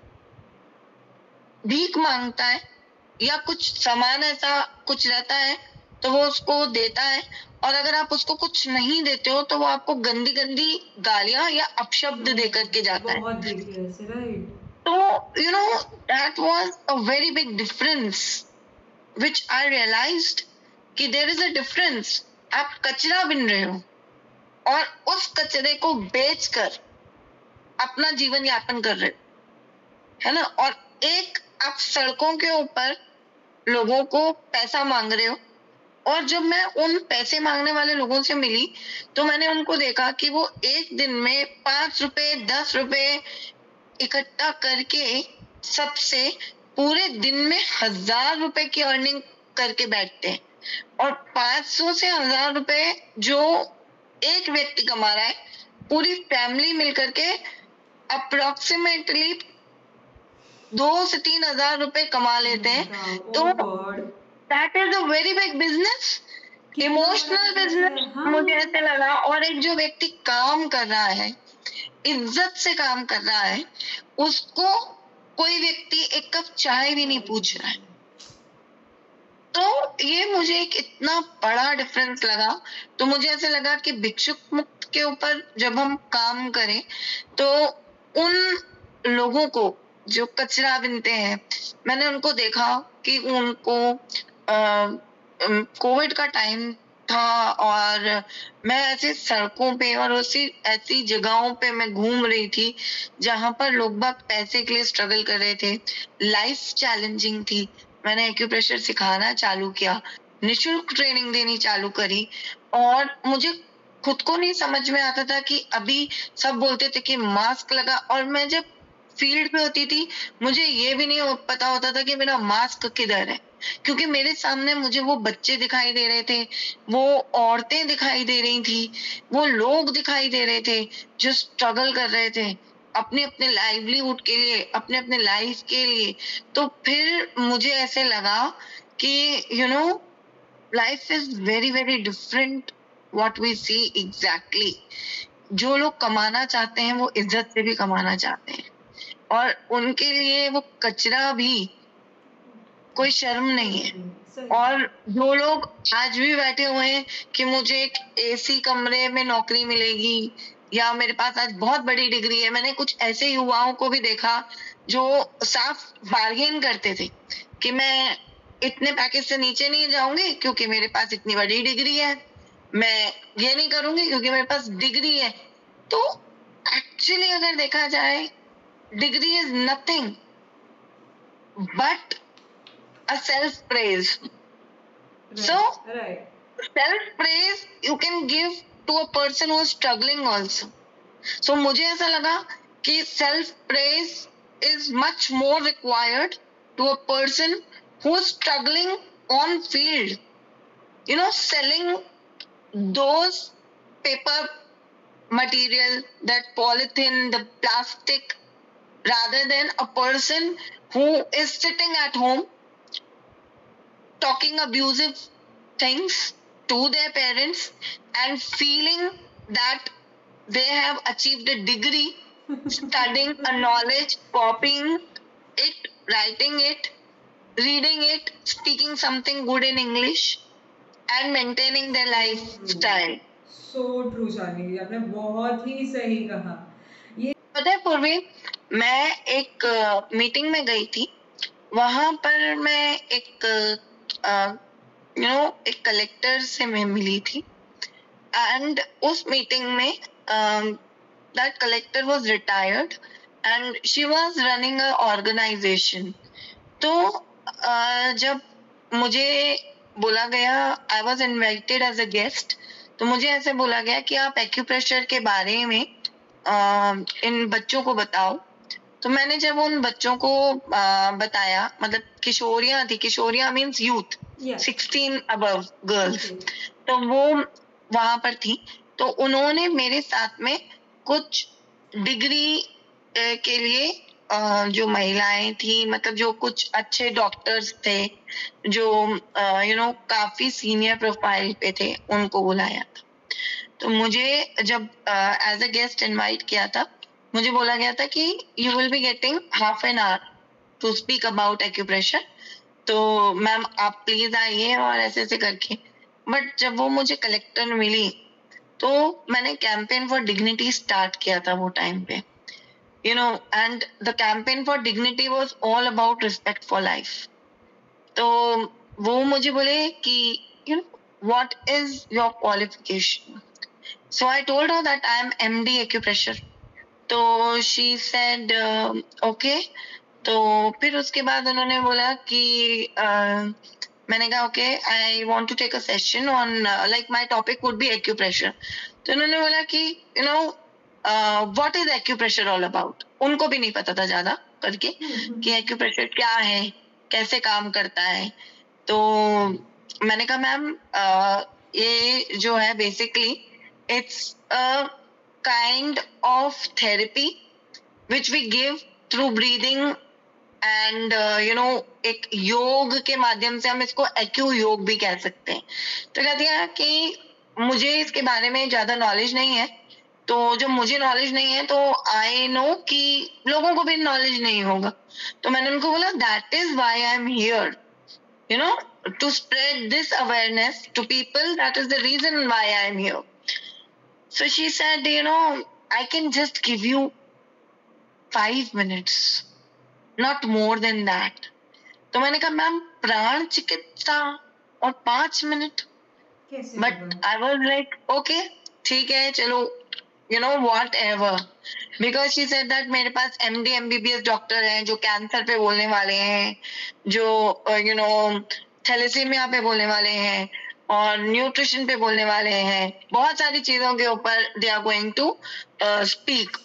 Speaker 3: भीख मांगता है या कुछ सामान ऐसा कुछ रहता है तो वो उसको देता है, और अगर आप उसको कुछ नहीं देते हो तो वो आपको गंदी गंदी गालियां या अपशब्द दे करके जाता है।
Speaker 1: बहुत देखिए ऐसे, राइट।
Speaker 3: तो you know that was a very big difference which I realised कि देयर इज अ डिफरेंस। आप कचरा बिन रहे हो और उस कचरे को बेचकर अपना जीवन यापन कर रहे हो, है ना। और एक आप सड़कों के ऊपर लोगों को पैसा मांग रहे हो, और जब मैं उन पैसे मांगने वाले लोगों से मिली तो मैंने उनको देखा कि वो एक दिन में पांच रुपए दस रुपए इकट्ठा करके सबसे पूरे दिन में हजार रुपए की अर्निंग करके बैठते हैं, और पांच सौ से हजार रुपए जो एक व्यक्ति कमा रहा है पूरी फैमिली मिलकर के अप्रोक्सीमेटली दो से तीन हजार रुपए कमा लेते हैं। तो that is a very big business, emotional business मुझे ऐसे लगा। और एक जो व्यक्ति काम कर रहा है, इज्जत से काम कर रहा है, उसको कोई व्यक्ति एक कप चाय भी नहीं पूछ रहा है। तो ये मुझे एक इतना बड़ा डिफरेंस लगा। तो मुझे ऐसे लगा कि भिक्षुक मुक्त के ऊपर जब हम काम करें तो उन लोगों को जो कचरा बिनते हैं, मैंने उनको देखा कि उनको कोविड का टाइम था और मैं ऐसे सड़कों पे और उसी ऐसी जगहों पे मैं घूम रही थी जहां पर लोग बाग पैसे के लिए स्ट्रगल कर रहे थे, लाइफ चैलेंजिंग थी। मैंने एक्यूप्रेशर सिखाना चालू किया, निशुल्क ट्रेनिंग देनी चालू करी, और मुझे खुद को नहीं समझ में आता था कि अभी सब बोलते थे कि मास्क लगा, और मैं जब फील्ड पे होती थी मुझे ये भी नहीं पता होता था कि मेरा मास्क किधर है, क्योंकि मेरे सामने मुझे वो बच्चे दिखाई दे रहे थे, वो औरतें दिखाई दे रही थी, वो लोग दिखाई दे रहे थे जो स्ट्रगल कर रहे थे अपने अपने लाइवलीहुड के लिए, अपने अपने लाइफ के लिए। तो फिर मुझे ऐसे लगा कि you know life is very very different what we see exactly. जो लोग कमाना चाहते हैं वो इज्जत से भी कमाना चाहते हैं, और उनके लिए वो कचरा भी कोई शर्म नहीं है। और जो लोग आज भी बैठे हुए हैं कि मुझे एक एसी कमरे में नौकरी मिलेगी या मेरे पास आज बहुत बड़ी डिग्री है, मैंने कुछ ऐसे युवाओं को भी देखा जो साफ बार्गेन करते थे कि मैं इतने पैकेज से नीचे नहीं जाऊंगी क्योंकि मेरे पास इतनी बड़ी डिग्री है, मैं ये नहीं करूंगी क्योंकि मेरे पास डिग्री है। तो एक्चुअली अगर देखा जाए degree is nothing but a self praise. Right. So right. self praise you can give to a person who is struggling also. So मुझे ऐसा लगा कि self praise is much more required to a person who is struggling on field, you know, selling those paper material, that polythene, the plastic, rather than a person who is sitting at home talking abusive things to their parents and feeling that they have achieved a degree, studying a knowledge, copying it, writing it, reading it, speaking something good in English, and maintaining their lifestyle.
Speaker 1: So true Shalini ji, आपने बहुत ही सही कहा। ये
Speaker 3: पता है पूर्वी, मैं एक मीटिंग में गई थी, वहां पर मैं एक यू नो एक कलेक्टर से मैं मिली थी, एंड उस मीटिंग में that collector was retired and she was running a organization. तो uh, जब मुझे बोला गया, I was invited as a guest, तो मुझे ऐसे बोला गया कि आप एक्यूप्रेशर के बारे में uh, इन बच्चों को बताओ। तो मैंने जब उन बच्चों को uh, बताया, मतलब किशोरियां थी, किशोरियां means youth, sixteen above girls, तो वो वहां पर थी। तो उन्होंने मेरे साथ में कुछ डिग्री के लिए जो महिलाएं थी, मतलब जो कुछ अच्छे डॉक्टर्स थे, जो यू नो काफी सीनियर प्रोफाइल पे थे, उनको बुलाया था। तो मुझे जब एज अ गेस्ट इनवाइट किया था, मुझे बोला गया था कि you will be getting half an hour to speak about acupressure, तो मैम आप प्लीज आइए और ऐसे ऐसे करके। बट जब वो मुझे कलेक्टर मिली, तो मैंने कैंपेन फॉर डिग्निटी स्टार्ट किया था वो टाइम पे, you know, and the campaign for dignity was all about respect for life. तो वो मुझे बोले कि you know what is your qualification, so I told her that I am MD acupressure. तो शी सेड ओके। तो फिर उसके बाद उन्होंने बोला कि uh, मैंने कहा okay, I want to take a session on like my topic would be acupressure. तो उन्होंने बोला कि you know what is acupressure all about. उनको भी नहीं पता था ज्यादा करके कि एक्यूप्रेशर क्या है, कैसे काम करता है। तो मैंने कहा मैम uh, ये जो है basically it's a kind of therapy which we give through breathing and you know एक योग के माध्यम से, हम इसको एक्यू योग भी कह सकते हैं। तो कह दिया कि मुझे इसके बारे में ज्यादा नॉलेज नहीं है, तो जब मुझे नॉलेज नहीं है तो आई नो कि लोगों को भी नॉलेज नहीं होगा। तो मैंने उनको बोला that is why I am here, you know, to spread this awareness to people, that is the reason why I am here. So she said you know I can just give you five minutes, not more than that. तो मैंने कहा मैम प्राण चिकित्सा और पांच minute, but I was like okay ठीक है चलो, you know whatever, because she said that मेरे पास एमडी एमबीबीएस डॉक्टर हैं जो कैंसर पे बोलने वाले हैं, जो यू नो थैलेसीमिया पे बोलने वाले हैं, और न्यूट्रिशन पे बोलने वाले हैं, बहुत सारी चीजों के ऊपर they are going to speak.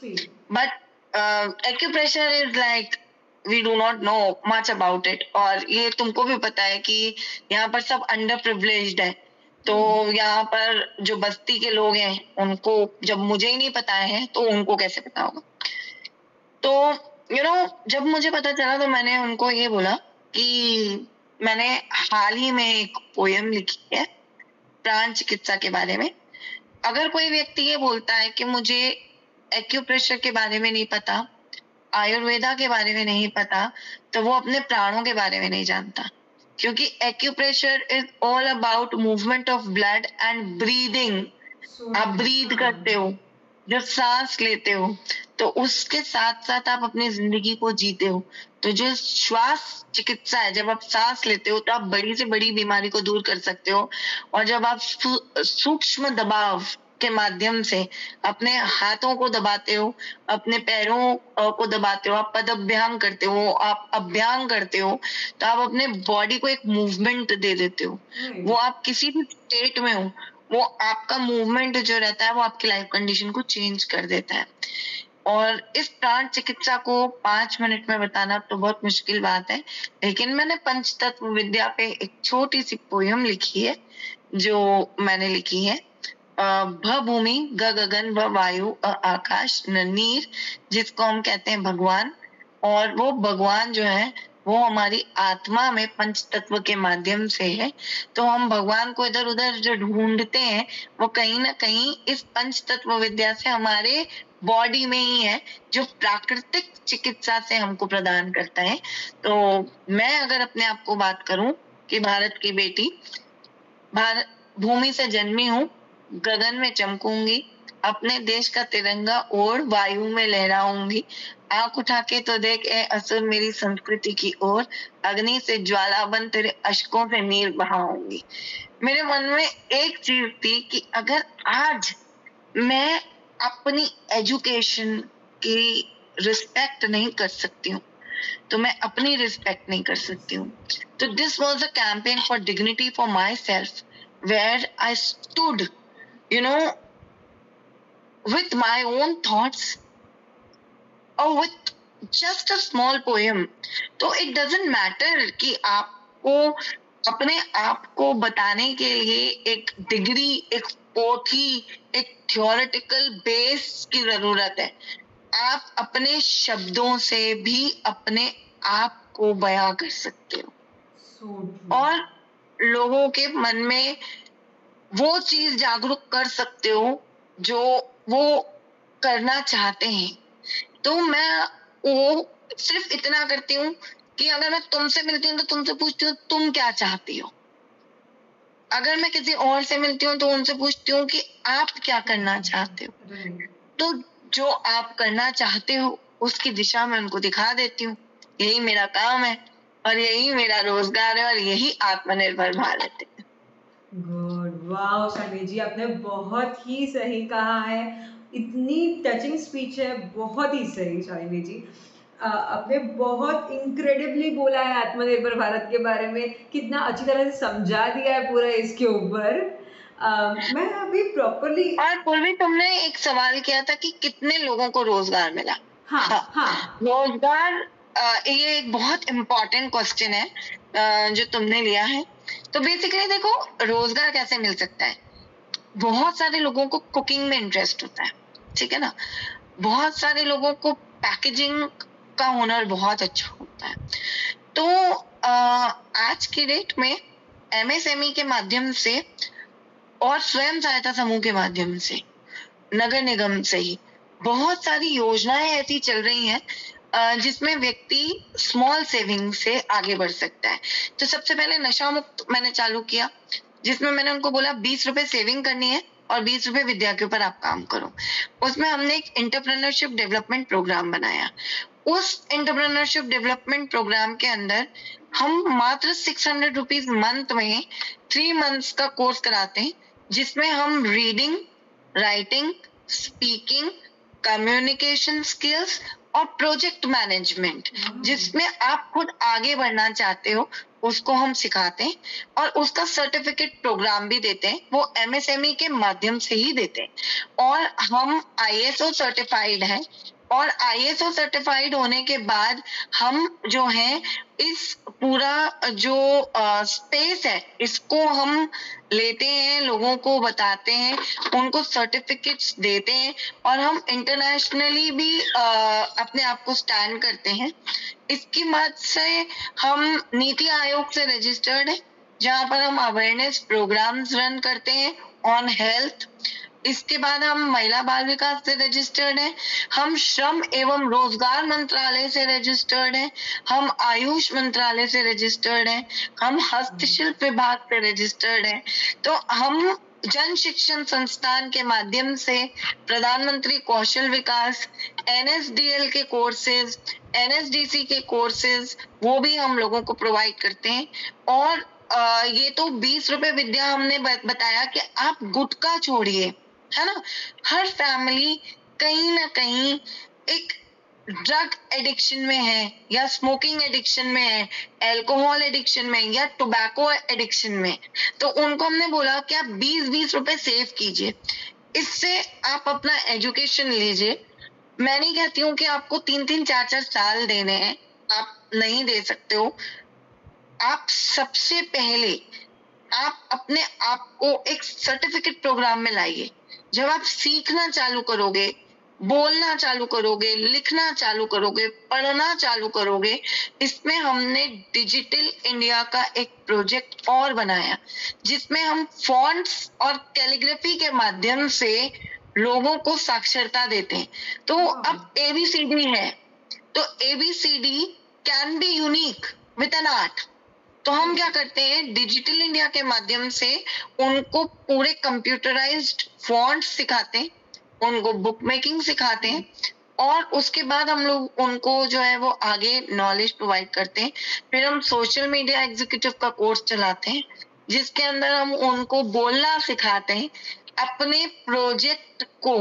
Speaker 3: But acupressure is like we do not know much about it, और ये तुमको भी पता है कि यहाँ पर सब अंडर प्रिविलेज्ड है। तो यहाँ पर जो बस्ती के लोग हैं उनको जब मुझे ही नहीं पता है तो उनको कैसे पता होगा। तो यू नो जब मुझे पता चला तो मैंने उनको ये बोला कि मैंने हाल ही में एक पोयम लिखी है प्राण चिकित्सा के बारे में। अगर कोई व्यक्ति ये बोलता है कि मुझे एक्यूप्रेशर के बारे में नहीं पता, आयुर्वेदा के बारे में नहीं पता, तो वो अपने प्राणों के बारे में नहीं जानता, क्योंकि acupressure is all about movement of blood and breathing. आप ब्रीद करते हो, जब सांस लेते हो तो उसके साथ साथ आप अपनी जिंदगी को जीते हो। तो जो श्वास चिकित्सा है, जब आप सांस लेते हो तो आप बड़ी से बड़ी बीमारी को दूर कर सकते हो, और जब आप सूक्ष्म दबाव के माध्यम से अपने हाथों को दबाते हो, अपने पैरों को दबाते हो, आप पद अभ्यांग करते हो, आप अभ्यांग करते हो, तो आप अपने बॉडी को एक मूवमेंट दे देते हो। वो आप किसी भी स्टेट में हो, वो आपका मूवमेंट जो रहता है वो आपकी लाइफ कंडीशन को चेंज कर देता है। और इस प्राण चिकित्सा को पांच मिनट में बताना तो बहुत मुश्किल बात है, लेकिन मैंने पंचतत्व विद्या पे एक छोटी सी पोयम लिखी है, जो मैंने लिखी है भ भूमि ग गगन व वायु अ आकाश न नीर, जिसको हम कहते हैं भगवान। और वो भगवान जो है वो हमारी आत्मा में पंच तत्व के माध्यम से है। तो हम भगवान को इधर उधर जो ढूंढते हैं वो कहीं ना कहीं इस पंच तत्व विद्या से हमारे बॉडी में ही है, जो प्राकृतिक चिकित्सा से हमको प्रदान करता है। तो मैं अगर अपने आप को बात करूं कि भारत की बेटी, भारत भूमि से जन्मी हूँ, गगन में चमकूंगी, अपने देश का तिरंगा ओढ़ वायु में लहराऊंगी, आंख उठा के तो देख ए असुर मेरी संस्कृति की ओर, अग्नि से ज्वाला बन तेरे अश्कों से नीर बहाऊंगी। मेरे मन में एक चीज थी कि अगर आज मैं अपनी एजुकेशन की रिस्पेक्ट नहीं कर सकती हूँ तो मैं अपनी रिस्पेक्ट नहीं कर सकती हूँ। तो this was a campaign for dignity for myself, where I stood you know with my own thoughts or with just a small poem. तो it doesn't matter कि आपको अपने आप को बताने के लिए एक डिग्री, एक पोथी, एक थियोरेटिकल बेस की जरूरत है। आप अपने शब्दों से भी अपने आप को बयां कर सकते हो
Speaker 1: So
Speaker 3: और लोगों के मन में वो चीज जागरूक कर सकते हो जो वो करना चाहते हैं। तो मैं वो सिर्फ इतना करती हूँ कि अगर मैं तुमसे मिलती हूँ तो तुमसे पूछती हूँ तुम क्या चाहती हो। अगर मैं किसी और से मिलती हूँ तो उनसे पूछती हूँ कि आप क्या करना चाहते हो।
Speaker 1: right.
Speaker 3: तो जो आप करना चाहते हो उसकी दिशा में उनको दिखा देती हूँ। यही मेरा काम है और यही मेरा रोजगार है और यही आत्मनिर्भर भारत है।
Speaker 1: गुड, वाओ शालिनी जी, आपने बहुत ही सही कहा है। इतनी टचिंग स्पीच है, बहुत ही सही शालिनी जी। अ, आपने बहुत इनक्रेडिबली बोला है आत्मनिर्भर भारत के बारे में, कितना अच्छी तरह से समझा दिया है पूरा इसके ऊपर। अ, मैं अभी प्रॉपरली
Speaker 3: और पूर्वी तुमने एक सवाल किया था कि कितने लोगों को रोजगार मिला।
Speaker 1: हाँ हाँ
Speaker 3: रोजगार अ, ये एक बहुत इम्पोर्टेंट क्वेश्चन है अ, जो तुमने लिया है। तो बेसिकली देखो, रोजगार कैसे मिल सकता है। बहुत सारे लोगों को कुकिंग में इंटरेस्ट होता है, ठीक है ना। बहुत सारे लोगों को पैकेजिंग का हुनर बहुत अच्छा होता है। तो आ, आज की डेट में एमएसएमई के माध्यम से और स्वयं सहायता समूह के माध्यम से, नगर निगम से ही बहुत सारी योजनाएं ऐसी चल रही हैं जिसमें व्यक्ति स्मॉल सेविंग से आगे बढ़ सकता है। तो सबसे पहले नशा मुक्त मैंने चालू किया, जिसमें मैंने उनको बोला बीस रुपए सेविंग करनी है और बीस रुपए विद्या के ऊपर आप काम करो। उसमें हमने एक एंटरप्रेन्योरशिप डेवलपमेंट प्रोग्राम बनाया। उस एंटरप्रेन्योरशिप डेवलपमेंट प्रोग्राम के अंदर हम मात्र सिक्स हंड्रेड रुपीज मंथ में थ्री मंथ्स का कोर्स कराते हैं, जिसमें हम reading, writing, speaking, communication skills और प्रोजेक्ट मैनेजमेंट, जिसमें आप खुद आगे बढ़ना चाहते हो उसको हम सिखाते हैं और उसका सर्टिफिकेट प्रोग्राम भी देते हैं। वो एमएसएमई के माध्यम से ही देते हैं और हम आईएसओ सर्टिफाइड हैं और आईएसओ सर्टिफाइड होने के बाद हम जो हैं इस पूरा जो स्पेस है इसको हम लेते हैं, लोगों को बताते हैं, उनको सर्टिफिकेट्स देते हैं और हम इंटरनेशनली भी आ, अपने आप को स्टैंड करते हैं। इसकी मदद से हम नीति आयोग से रजिस्टर्ड है, जहां पर हम अवेयरनेस प्रोग्राम्स रन करते हैं ऑन हेल्थ। इसके बाद हम महिला बाल विकास से रजिस्टर्ड हैं, हम श्रम एवं रोजगार मंत्रालय से रजिस्टर्ड हैं, हम आयुष मंत्रालय से रजिस्टर्ड हैं, हम हस्तशिल्प विभाग से रजिस्टर्ड हैं। तो हम जन शिक्षण संस्थान के माध्यम से प्रधानमंत्री कौशल विकास, एनएसडीएल के कोर्सेज, एनएसडीसी के कोर्सेज वो भी हम लोगों को प्रोवाइड करते हैं। और आ, ये तो बीस रुपए विद्या हमने बताया कि आप गुटखा छोड़िए, है ना। हर फैमिली कहीं ना कहीं एक ड्रग एडिक्शन में है या स्मोकिंग एडिक्शन में है, अल्कोहल एडिक्शन में या टोबैको एडिक्शन में। तो उनको हमने बोला कि आप बीस बीस रुपए सेव कीजिए, इससे आप अपना एजुकेशन लीजिए। मैं नहीं कहती हूँ कि आपको तीन तीन चार चार साल देने हैं, आप नहीं दे सकते हो। आप सबसे पहले आप अपने आप को एक सर्टिफिकेट प्रोग्राम में लाइए। जब आप सीखना चालू करोगे बोलना चालू करोगे, लिखना चालू करोगे, पढ़ना चालू करोगे। इसमें हमने डिजिटल इंडिया का एक प्रोजेक्ट और बनाया जिसमें हम फॉन्ट्स और कैलीग्राफी के माध्यम से लोगों को साक्षरता देते हैं। तो अब एबीसीडी है, तो ABCD can be unique with an art. तो हम क्या करते हैं, डिजिटल इंडिया के माध्यम से उनको पूरे कंप्यूटराइज्ड फॉन्ट सिखाते हैं, उनको बुक मेकिंग सिखाते हैं, और उसके बाद हम लोग उनको जो है वो आगे नॉलेज प्रोवाइड करते हैं। फिर हम सोशल मीडिया एग्जीक्यूटिव का कोर्स चलाते हैं जिसके अंदर हम उनको बोलना सिखाते हैं, अपने प्रोजेक्ट को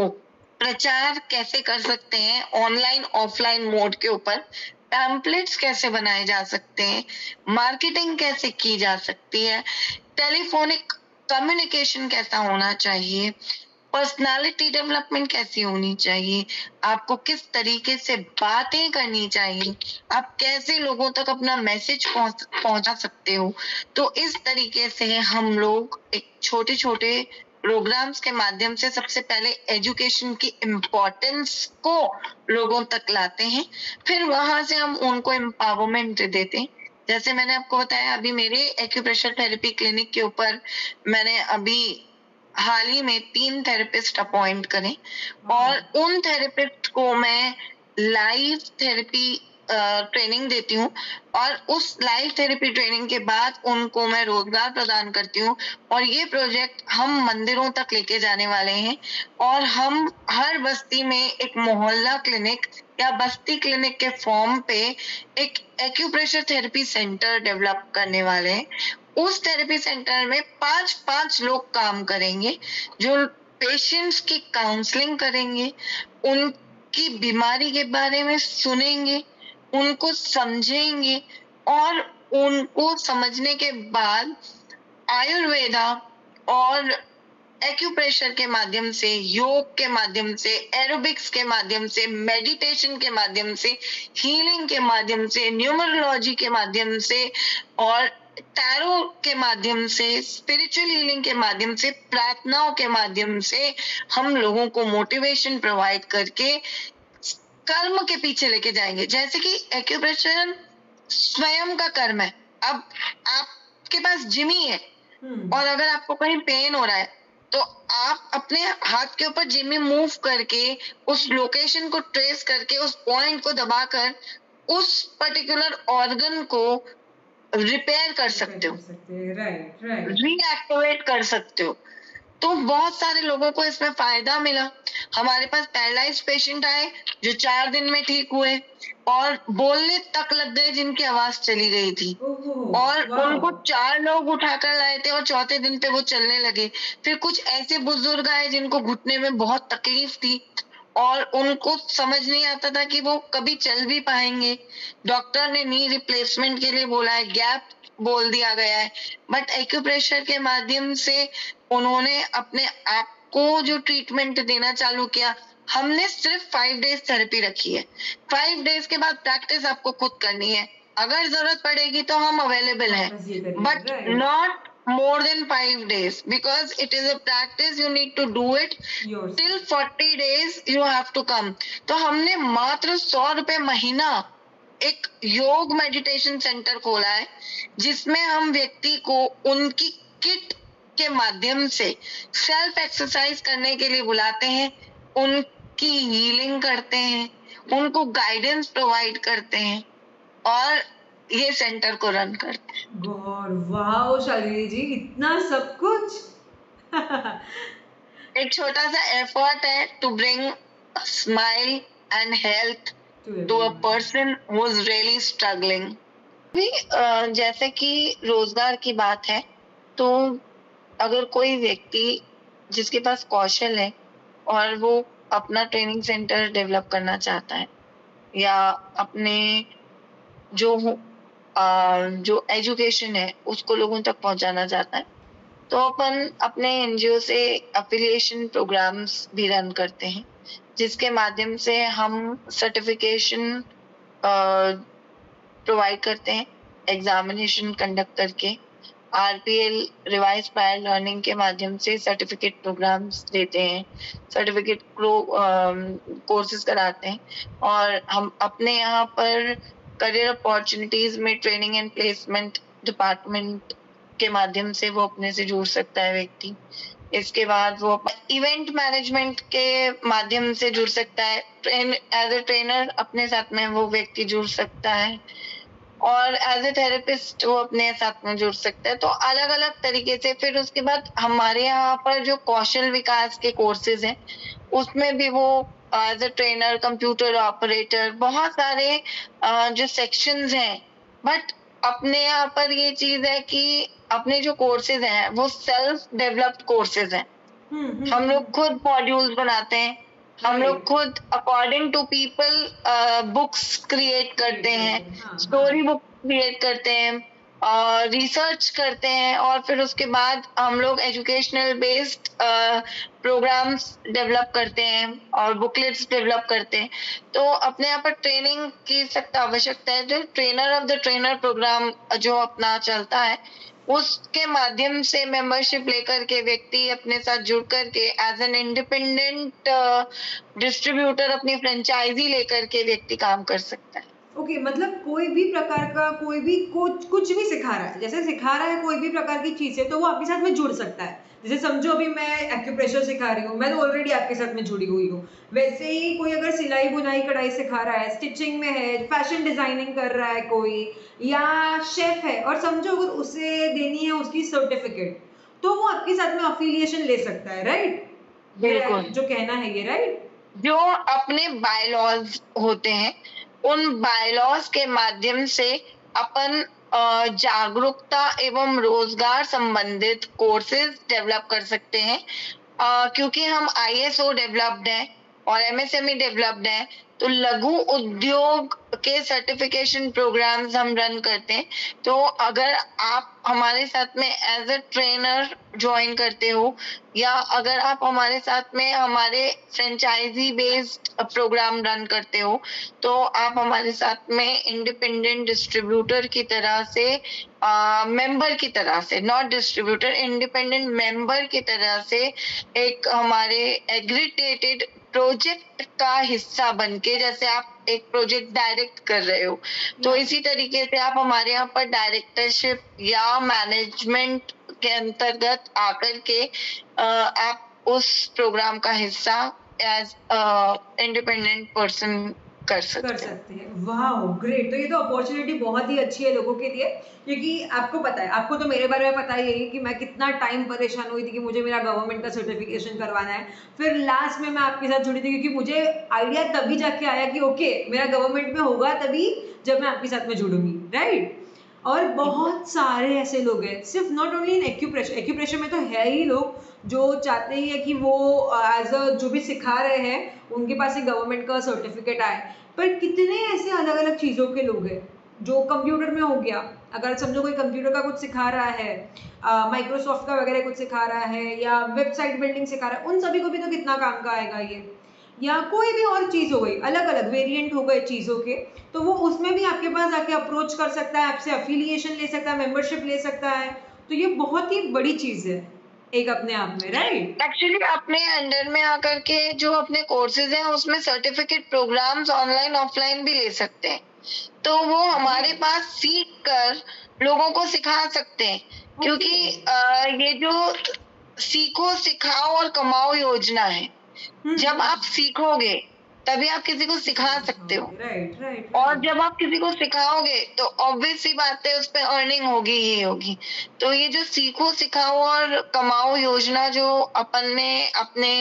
Speaker 3: प्रचार कैसे कर सकते हैं ऑनलाइन ऑफलाइन मोड के ऊपर, पैम्पलेट्स कैसे बनाए जा सकते हैं, मार्केटिंग कैसे की जा सकती है, टेलीफोनिक कम्युनिकेशन कैसा होना चाहिए, पर्सनालिटी डेवलपमेंट कैसी होनी चाहिए, आपको किस तरीके से बातें करनी चाहिए, आप कैसे लोगों तक अपना मैसेज पहुंचा सकते हो। तो इस तरीके से हम लोग एक छोटे छोटे प्रोग्राम्स के माध्यम से सबसे पहले एजुकेशन की इम्पोर्टेंस को लोगों तक लाते हैं, फिर वहां से हम उनको एम्पावरमेंट देते हैं। जैसे मैंने आपको बताया, अभी मेरे एक्यूप्रेशर थेरेपी क्लिनिक के ऊपर मैंने अभी हाल ही में तीन थेरेपिस्ट अपॉइंट करें, और उन थेरेपिस्ट को मैं लाइव थेरेपी ट्रेनिंग देती हूँ, और उस लाइव थेरेपी ट्रेनिंग के बाद उनको मैं रोजगार प्रदान करती हूँ। और ये प्रोजेक्ट हम मंदिरों तक लेके जाने वाले हैं, और हम हर बस्ती में एक मोहल्ला क्लिनिक या बस्ती क्लिनिक के फॉर्म पे एक एक्यूप्रेशर थेरेपी सेंटर डेवलप करने वाले हैं। उस थेरेपी सेंटर में पांच पांच लोग काम करेंगे जो पेशेंट्स की काउंसलिंग करेंगे, उनकी बीमारी के बारे में सुनेंगे, उनको समझेंगे, और उनको समझने के बाद आयुर्वेदा और एक्यूप्रेशर के माध्यम से, योग के माध्यम से, एरोबिक्स के माध्यम से, मेडिटेशन के माध्यम से, हीलिंग के माध्यम से, न्यूमरोलॉजी के माध्यम से, और टैरो के माध्यम से, स्पिरिचुअल हीलिंग के माध्यम से, प्रार्थनाओं के माध्यम से हम लोगों को मोटिवेशन प्रोवाइड करके कर्म के पीछे लेके जाएंगे। जैसे कि एक्यूप्रेशर स्वयं का कर्म है। अब आपके पास जिमी है, और अगर आपको कहीं पेन हो रहा है तो आप अपने हाथ के ऊपर जिमी मूव करके उस लोकेशन को ट्रेस करके उस पॉइंट को दबाकर उस पर्टिकुलर ऑर्गन को रिपेयर कर सकते हो,
Speaker 1: राइट राइट
Speaker 3: रीएक्टिवेट कर सकते हो। तो बहुत सारे लोगों को इसमें फायदा मिला। हमारे पास पैरालाइज पेशेंट आए जो चार दिन में ठीक हुए और बोलने तक लग गए, जिनकी आवाज चली गई थी, और उनको चार लोग उठाकर लाए थे और चौथे दिन पे वो चलने लगे। फिर कुछ ऐसे बुजुर्ग आए जिनको घुटने में बहुत तकलीफ थी और उनको समझ नहीं आता था कि वो कभी चल भी पाएंगे। डॉक्टर ने नी रिप्लेसमेंट के लिए बोला है, गैप बोल दिया गया है, बट एक्यूप्रेशर के माध्यम से उन्होंने अपने आप को जो ट्रीटमेंट देना चालू किया। हमने सिर्फ फाइव डेज थेरेपी रखी है, फाइव डेज के बाद प्रैक्टिस आपको खुद करनी है। अगर जरूरत पड़ेगी तो हम अवेलेबल हैं, but not more than five days because it is a practice, you need to do it till forty days you have to come। तो हमने मात्र सौ रुपए महीना एक योग मेडिटेशन सेंटर खोला है जिसमें हम व्यक्ति को उनकी किट के माध्यम से सेल्फ एक्सरसाइज करने के लिए बुलाते हैं, उनकी हीलिंग करते हैं, उनको गाइडेंस प्रोवाइड करते हैं और ये सेंटर को रन करते हैं।
Speaker 1: गॉड वाओ शालिनी जी, इतना सब कुछ।
Speaker 3: एक छोटा सा एफर्ट है to bring smile and health to a person who is really struggling. जैसे कि रोजगार की बात है, तो अगर कोई व्यक्ति जिसके पास कौशल है और वो अपना ट्रेनिंग सेंटर डेवलप करना चाहता है या अपने जो Uh, जो एजुकेशन है उसको लोगों तक पहुंचाना चाहता है, तो अपन अपने एनजीओ से एफिलिएशन प्रोग्राम्स भी रन करते हैं जिसके माध्यम से हम सर्टिफिकेशन प्रोवाइड करते हैं एग्जामिनेशन कंडक्ट करके, आरपीएल रिवाइज प्रायर लर्निंग के माध्यम से सर्टिफिकेट प्रोग्राम्स देते हैं, सर्टिफिकेट कोर्सेज कराते हैं, और हम अपने यहाँ पर करियर अपॉर्चुनिटीज में ट्रेनिंग एंड प्लेसमेंट डिपार्टमेंट के माध्यम से वो अपने से जुड़ सकता है व्यक्ति। इसके बाद वो इवेंट मैनेजमेंट के माध्यम से जुड़ सकता है, ट्रेन एज अ ट्रेनर अपने साथ में वो व्यक्ति जुड़ सकता है, और एज ए थेरेपिस्ट वो अपने साथ में जुड़ सकता है। तो अलग अलग तरीके से। फिर उसके बाद हमारे यहाँ पर जो कौशल विकास के कोर्सेज हैं उसमें भी वो as a trainer, computer operator, बहुत सारे uh, जो सेक्शंस हैं। बट अपने यहाँ पर ये चीज है कि अपने जो कोर्सेज हैं वो सेल्फ डेवलप्ड कोर्सेज हैं। हम लोग खुद मॉड्यूल्स बनाते हैं, हम लोग खुद according to people books create करते हैं, स्टोरी बुक क्रिएट करते हैं, रिसर्च करते हैं, और फिर उसके बाद हम लोग एजुकेशनल बेस्ड प्रोग्राम्स डेवलप करते हैं और बुकलेट्स डेवलप करते हैं। तो अपने यहाँ पर ट्रेनिंग की सख्त आवश्यकता है। जो trainer of the trainer program जो अपना चलता है उसके माध्यम से मेंबरशिप लेकर के व्यक्ति अपने साथ जुड़ करके एज एन इंडिपेंडेंट डिस्ट्रीब्यूटर अपनी फ्रेंचाइजी लेकर के व्यक्ति काम कर सकता है।
Speaker 1: ओके okay, मतलब कोई भी प्रकार का कोई भी कुछ कुछ भी सिखा रहा है, जैसे सिखा रहा है कोई भी प्रकार की चीज़ है तो वो आपके साथ में जुड़ सकता है। जैसे समझो अभी मैं एक्यूप्रेशर सिखा रही हूँ, मैं तो ऑलरेडी आपके साथ में जुड़ी हुई हूँ। वैसे ही कोई अगर सिलाई बुनाई कढ़ाई सिखा रहा है, स्टिचिंग में है, फैशन डिजाइनिंग कर रहा है कोई, या शेफ है, और समझो अगर उसे देनी है उसकी सर्टिफिकेट, तो वो आपके साथ में अफिलिएशन ले सकता है, राइट?
Speaker 3: बिल्कुल,
Speaker 1: जो कहना है ये, राइट?
Speaker 3: जो अपने बायलॉज होते हैं उन बायलॉज के माध्यम से अपन जागरूकता एवं रोजगार संबंधित कोर्सेज डेवलप कर सकते हैं। क्योंकि हम आईएसओ डेवलप्ड हैं और एमएसएमई डेवलप्ड हैं, तो लघु उद्योग के सर्टिफिकेशन प्रोग्राम्स हम रन करते हैं। तो अगर आप हमारे साथ में एज अ ट्रेनर ज्वाइन करते हो, या अगर आप हमारे साथ में हमारे फ्रेंचाइजी बेस्ड प्रोग्राम रन करते हो, तो आप हमारे साथ में इंडिपेंडेंट डिस्ट्रीब्यूटर की तरह से, मेंबर uh, की तरह से, नॉट डिस्ट्रीब्यूटर, इंडिपेंडेंट मेंबर की तरह से एक हमारे एग्रीटेटेड प्रोजेक्ट का हिस्सा बनके, जैसे आप एक प्रोजेक्ट डायरेक्ट कर रहे हो, तो इसी तरीके से आप हमारे यहाँ पर डायरेक्टरशिप या मैनेजमेंट के अंतर्गत आकर के आप उस प्रोग्राम का हिस्सा एज इंडिपेंडेंट पर्सन कर सकते
Speaker 1: कर सकते हैं। वाह, ग्रेट। तो ये तो अपॉर्चुनिटी बहुत ही अच्छी है लोगों के लिए, क्योंकि आपको पता है, आपको तो मेरे बारे में पता ही है कि मैं कितना टाइम परेशान हुई थी कि मुझे मेरा गवर्नमेंट का सर्टिफिकेशन करवाना है। फिर लास्ट में मैं आपके साथ जुड़ी थी क्योंकि मुझे आइडिया तभी जाके आया कि ओके मेरा गवर्नमेंट में होगा तभी जब मैं आपके साथ में जुड़ूंगी, राइट? और बहुत सारे ऐसे लोग हैं, सिर्फ not only in acupressure, acupressure में तो है ही लोग जो चाहते ही है कि वो एज अ जो भी सिखा रहे हैं उनके पास एक गवर्नमेंट का सर्टिफिकेट आए। पर कितने ऐसे अलग अलग चीज़ों के लोग हैं जो कंप्यूटर में हो गया, अगर समझो कोई कंप्यूटर का कुछ सिखा रहा है, माइक्रोसॉफ्ट का वगैरह कुछ सिखा रहा है, या वेबसाइट बिल्डिंग सिखा रहा है, उन सभी को भी तो कितना काम का आएगा ये। या कोई भी और चीज़ हो गई, अलग अलग वेरिएंट हो गए चीज़ों के, तो वो उसमें भी आपके पास आके अप्रोच कर सकता है, आपसे अफिलिएशन ले सकता है, मेंबरशिप ले सकता है। तो ये बहुत ही बड़ी चीज़ है एक अपने आप में, राइट?
Speaker 3: एक्चुअली अपने अंडर में आकर के जो अपने कोर्सेज हैं उसमें सर्टिफिकेट प्रोग्राम्स ऑनलाइन ऑफलाइन भी ले सकते हैं, तो वो हमारे पास सीख कर लोगों को सिखा सकते हैं। क्योंकि आ, ये जो सीखो सिखाओ और कमाओ योजना है, जब आप सीखोगे तभी आप किसी को सिखा सकते हो,
Speaker 1: राइट राइट।
Speaker 3: और जब आप किसी को सिखाओगे तो ऑब्वियस सी बात है उस पर अर्निंग होगी ही होगी। तो ये जो सीखो सिखाओ और कमाओ योजना जो अपन ने अपने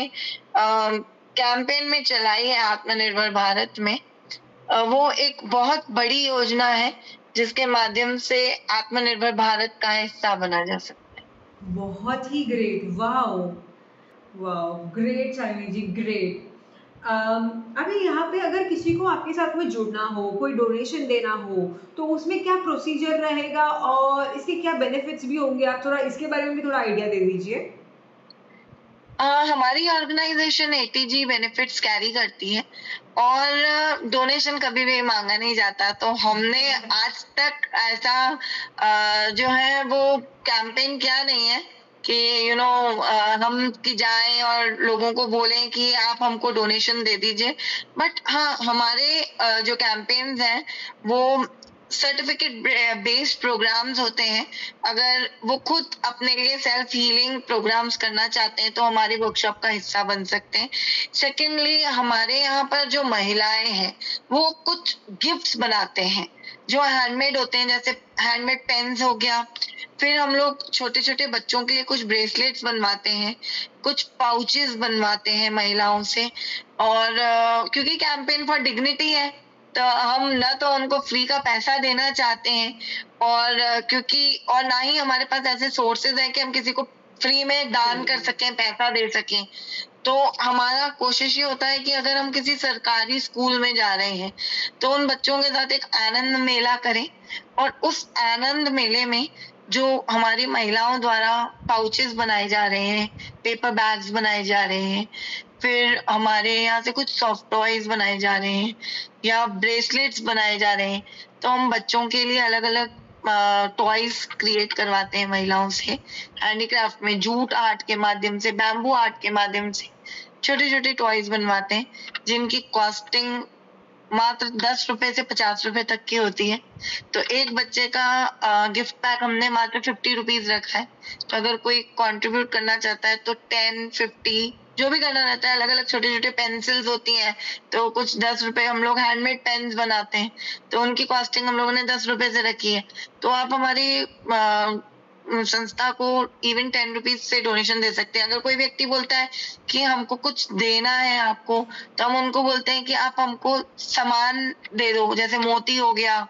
Speaker 3: कैंपेन में चलाई है आत्मनिर्भर भारत में, आ, वो एक बहुत बड़ी योजना है जिसके माध्यम से आत्मनिर्भर भारत का हिस्सा बना जा सकता है।
Speaker 1: बहुत ही great, wow wow, great Shalini ji, great. Um, अभी यहाँ पे अगर किसी को आपके साथ में जुड़ना हो, कोई डोनेशन देना हो, तो उसमें क्या प्रोसीजर रहेगा और इसके क्या बेनिफिट्स भी होंगे? आप थोड़ा इसके बारे में भी थोड़ा आइडिया दे दीजिए।
Speaker 3: अ, हमारी ऑर्गेनाइजेशन एटीजी बेनिफिट्स कैरी करती है और डोनेशन कभी भी मांगा नहीं जाता, तो हमने आज तक ऐसा अ, जो है वो कैंपेन किया नहीं है कि यू नो हम कि जाएं और लोगों को बोलें कि आप हमको डोनेशन दे दीजिए। बट हाँ, हमारे अ, जो कैंपेन्स हैं वो सर्टिफिकेट बेस्ड प्रोग्राम्स होते हैं। अगर वो खुद अपने लिए सेल्फ हीलिंग प्रोग्राम्स करना चाहते हैं तो हमारी वर्कशॉप का हिस्सा बन सकते हैं। सेकेंडली, हमारे यहाँ पर जो महिलाएं हैं वो कुछ गिफ्ट्स बनाते हैं जो हैंडमेड होते हैं, जैसे हैंडमेड पेन्स हो गया। फिर हम लोग छोटे छोटे बच्चों के लिए कुछ ब्रेसलेट्स बनवाते हैं, कुछ पाउचेस बनवाते हैं महिलाओं से। और अ, क्योंकि कैंपेन फॉर डिग्निटी है तो हम ना तो उनको फ्री का पैसा देना चाहते हैं और अ, क्योंकि और ना ही हमारे पास ऐसे सोर्सेज हैं कि हम किसी को फ्री में दान कर सकें, पैसा दे सकें। तो हमारा कोशिश ये होता है कि अगर हम किसी सरकारी स्कूल में जा रहे हैं तो उन बच्चों के साथ एक आनंद मेला करें और उस आनंद मेले में जो हमारी महिलाओं द्वारा पाउचेस बनाए जा रहे हैं, पेपर बैग्स बनाए जा रहे हैं, फिर हमारे यहाँ से कुछ सॉफ्ट टॉयज बनाए जा रहे हैं या ब्रेसलेट्स बनाए जा रहे हैं, तो हम बच्चों के लिए अलग अलग टॉयज क्रिएट करवाते हैं महिलाओं से। हैंडीक्राफ्ट में जूट आर्ट के माध्यम से, बैम्बू आर्ट के माध्यम से छोटे छोटे टॉयज बनवाते हैं जिनकी कॉस्टिंग मात्र दस रुपए से पचास रुपए तक की होती है। तो एक बच्चे का गिफ्ट पैक हमने मात्र फिफ्टी रुपीज रखा है। तो अगर कोई कंट्रीब्यूट करना चाहता है तो टेन फिफ्टी जो भी करना रहता है। अलग अलग छोटे छोटे पेंसिल्स होती हैं तो कुछ दस रुपए, हम लोग हैंडमेड पेन्स बनाते हैं तो उनकी कॉस्टिंग हम लोगों ने दस रुपए से रखी है। तो आप हमारी अ, संस्था को इवन टेन रुपीज से डोनेशन दे सकते हैं। अगर कोई व्यक्ति बोलता है कि हमको कुछ देना है आपको, तो हम उनको बोलते हैं कि आप हमको सामान दे दो, जैसे मोती हो गया।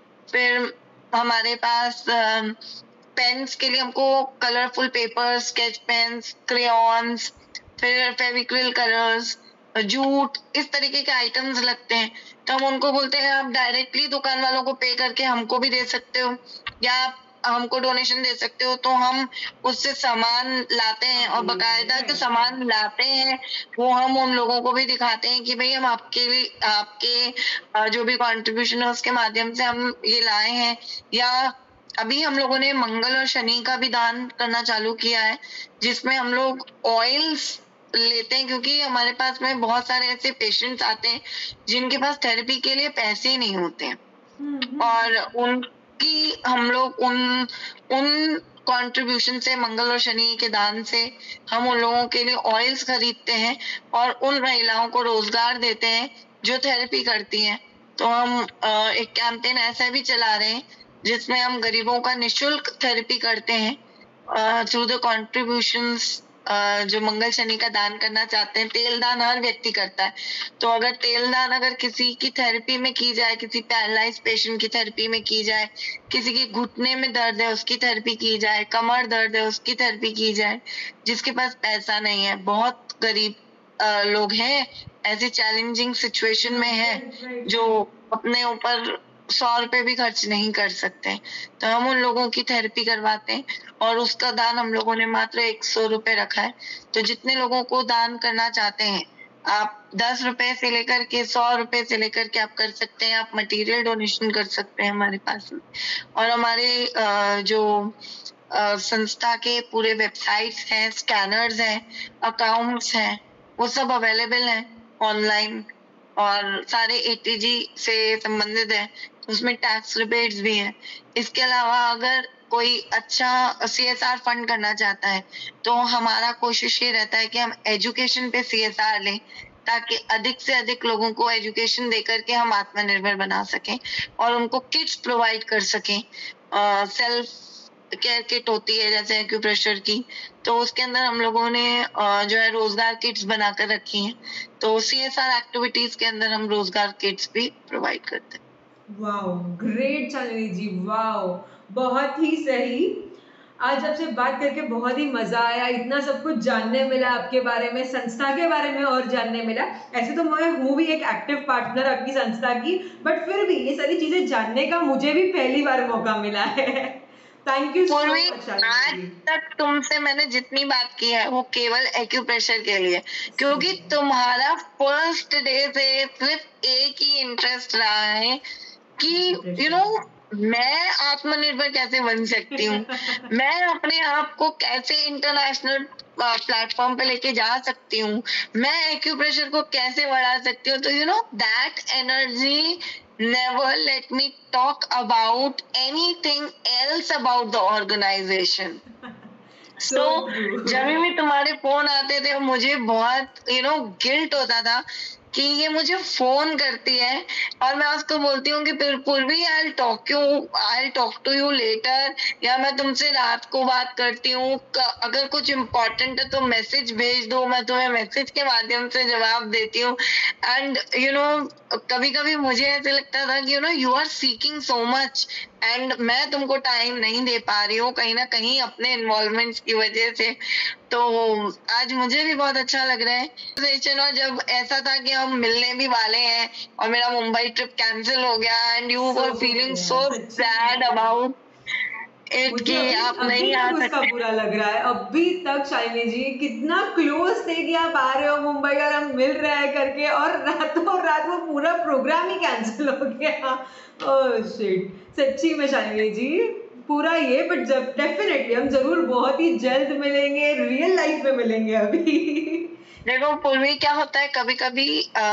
Speaker 3: फिर हमारे पास पेन्स के लिए हमको colourful paper, sketch pens, crayons, फिर फेविक्रिल कलर्स, जूट, इस तरीके के आइटम्स लगते हैं। तो हम उनको बोलते हैं आप डायरेक्टली दुकान वालों को पे करके हमको भी दे सकते हो या आप हमको डोनेशन दे सकते हो। तो हम उससे सामान लाते हैं और बकायदा जो सामान लाते हैं वो हम उन लोगों को भी दिखाते हैं कि भाई हम आपके लिए, आपके जो भी कंट्रीब्यूशन है उसके माध्यम से हम ये लाए हैं। या अभी हम लोगों ने मंगल और शनि का भी दान करना चालू किया है जिसमें हम लोग ऑयल्स लेते हैं, क्योंकि हमारे पास में बहुत सारे ऐसे पेशेंट्स आते हैं जिनके पास थेरेपी के लिए पैसे ही नहीं होते हैं और उनकी हम लोग उन उन कंट्रीब्यूशन से, मंगल और शनि के दान से हम उन लोगों के लिए ऑयल्स खरीदते हैं और उन महिलाओं को रोजगार देते हैं जो थेरेपी करती हैं। तो हम एक कैंपेन ऐसा भी चला रहे हैं जिसमें हम गरीबों का निशुल्क थेरेपी करते हैं थ्रू द कॉन्ट्रीब्यूशंस। जो मंगल शनि का दान करना चाहते हैं, तेल दान हर व्यक्ति करता है, तो अगर तेल दान अगर किसी की थेरेपी में की जाए, किसी पैरालाइज पेशेंट की थेरेपी में की जाए, किसी की घुटने में दर्द है उसकी थेरेपी की जाए, कमर दर्द है उसकी थेरेपी की जाए, जिसके पास पैसा नहीं है, बहुत गरीब आ, लोग हैं ऐसे चैलेंजिंग सिचुएशन में है जो अपने ऊपर सौ रुपए भी खर्च नहीं कर सकते, तो हम उन लोगों की थेरेपी करवाते हैं और उसका दान हम लोगों ने मात्र एक सौ रुपए रखा है। तो जितने लोगों को दान करना चाहते हैं आप दस रुपए से लेकर के सौ रुपए से लेकर के आप कर सकते हैं। आप मटेरियल डोनेशन कर सकते हैं हमारे पास में। और हमारे जो संस्था के पूरे वेबसाइट्स हैं, स्कैनर्स हैं, अकाउंट्स हैं, वो सब अवेलेबल हैं ऑनलाइन और सारे एटीजी से संबंधित है, उसमें टैक्स रिबेट्स भी हैं। इसके अलावा अगर कोई अच्छा सीएसआर फंड करना चाहता है तो हमारा कोशिश ये रहता है कि हम एजुकेशन पे सीएसआर लें ताकि अधिक से अधिक लोगों को एजुकेशन देकर के हम आत्मनिर्भर बना सकें और उनको किट्स प्रोवाइड कर सकें। सेल्फ केयर किट होती है जैसे एक्यूप्रेशर की, तो उसके अंदर हम लोगों ने जो है रोजगार किट्स बनाकर रखी हैं। तो सीएसआर एक्टिविटीज के अंदर हम रोजगार किट्स भी प्रोवाइड करते हैं।
Speaker 1: Wow, great Chandni ji, wow, बहुत ही सही। आज आपसे बात करके बहुत ही मज़ा आया, इतना सब कुछ जानने मिला आपके बारे में, संस्था के बारे में और जानने मिला। ऐसे तो मैं हूँ भी एक एक्टिव पार्टनर आपकी संस्था की, बट फिर भी ये सारी चीज़ें जानने का मुझे भी पहली बार मौका मिला है। थैंक यू सो
Speaker 3: पूर्वी,
Speaker 1: मच
Speaker 3: आज
Speaker 1: शालिनी जी।
Speaker 3: तक तुमसे मैंने जितनी बात की है वो केवल एक्यूप्रेशर के लिए, क्योंकि तुम्हारा फर्स्ट डे से सिर्फ एक ही इंटरेस्ट रहा है कि यू नो मैं आत्मनिर्भर कैसे बन सकती हूँ, मैं अपने आप को कैसे इंटरनेशनल प्लेटफॉर्म पे लेके जा सकती हूँ, मैं एक्यूप्रेशर को कैसे बढ़ा सकती हूँ। तो you know that energy never let me talk about anything else about the organization.
Speaker 1: So
Speaker 3: तो
Speaker 1: true.
Speaker 3: जब भी तुम्हारे फोन आते थे मुझे बहुत यू नो गिल्ट होता था कि ये मुझे फोन करती है और मैं उसको बोलती हूँ कि फिर Purvi I talk you I talk to you later, या मैं तुमसे रात को बात करती हूँ, अगर कुछ इम्पोर्टेंट है तो मैसेज भेज दो, मैं तुम्हें मैसेज के माध्यम से जवाब देती हूँ। एंड यू नो कभी कभी मुझे ऐसे लगता था कि you know you are seeking so much and मैं तुमको टाइम नहीं दे पा रही हूँ कहीं ना कहीं अपने इन्वॉल्वमेंट्स की वजह से। तो आज मुझे भी बहुत अच्छा लग रहा है। और जब ऐसा था कि हम मिलने भी वाले हैं और मेरा मुंबई ट्रिप कैंसिल हो गया and you were feeling so sad about it कि आप
Speaker 1: अभी
Speaker 3: नहीं
Speaker 1: तक
Speaker 3: आ
Speaker 1: उसका
Speaker 3: सकते।
Speaker 1: बुरा लग रहा है, अभी तक शालिनी जी कितना क्लोज थे कि आप आ रहे हो मुंबई और हम मिल रहे हैं करके, और रातों रात वो पूरा प्रोग्राम ही कैंसिल हो गया। ओह शिट, सच्ची में शालिनी जी पूरा ये, बट जब डेफिनेटली हम जरूर बहुत ही जल्द मिलेंगे, रियल लाइफ में मिलेंगे अभी।
Speaker 3: देखो पूर्वी क्या होता है, कभी कभी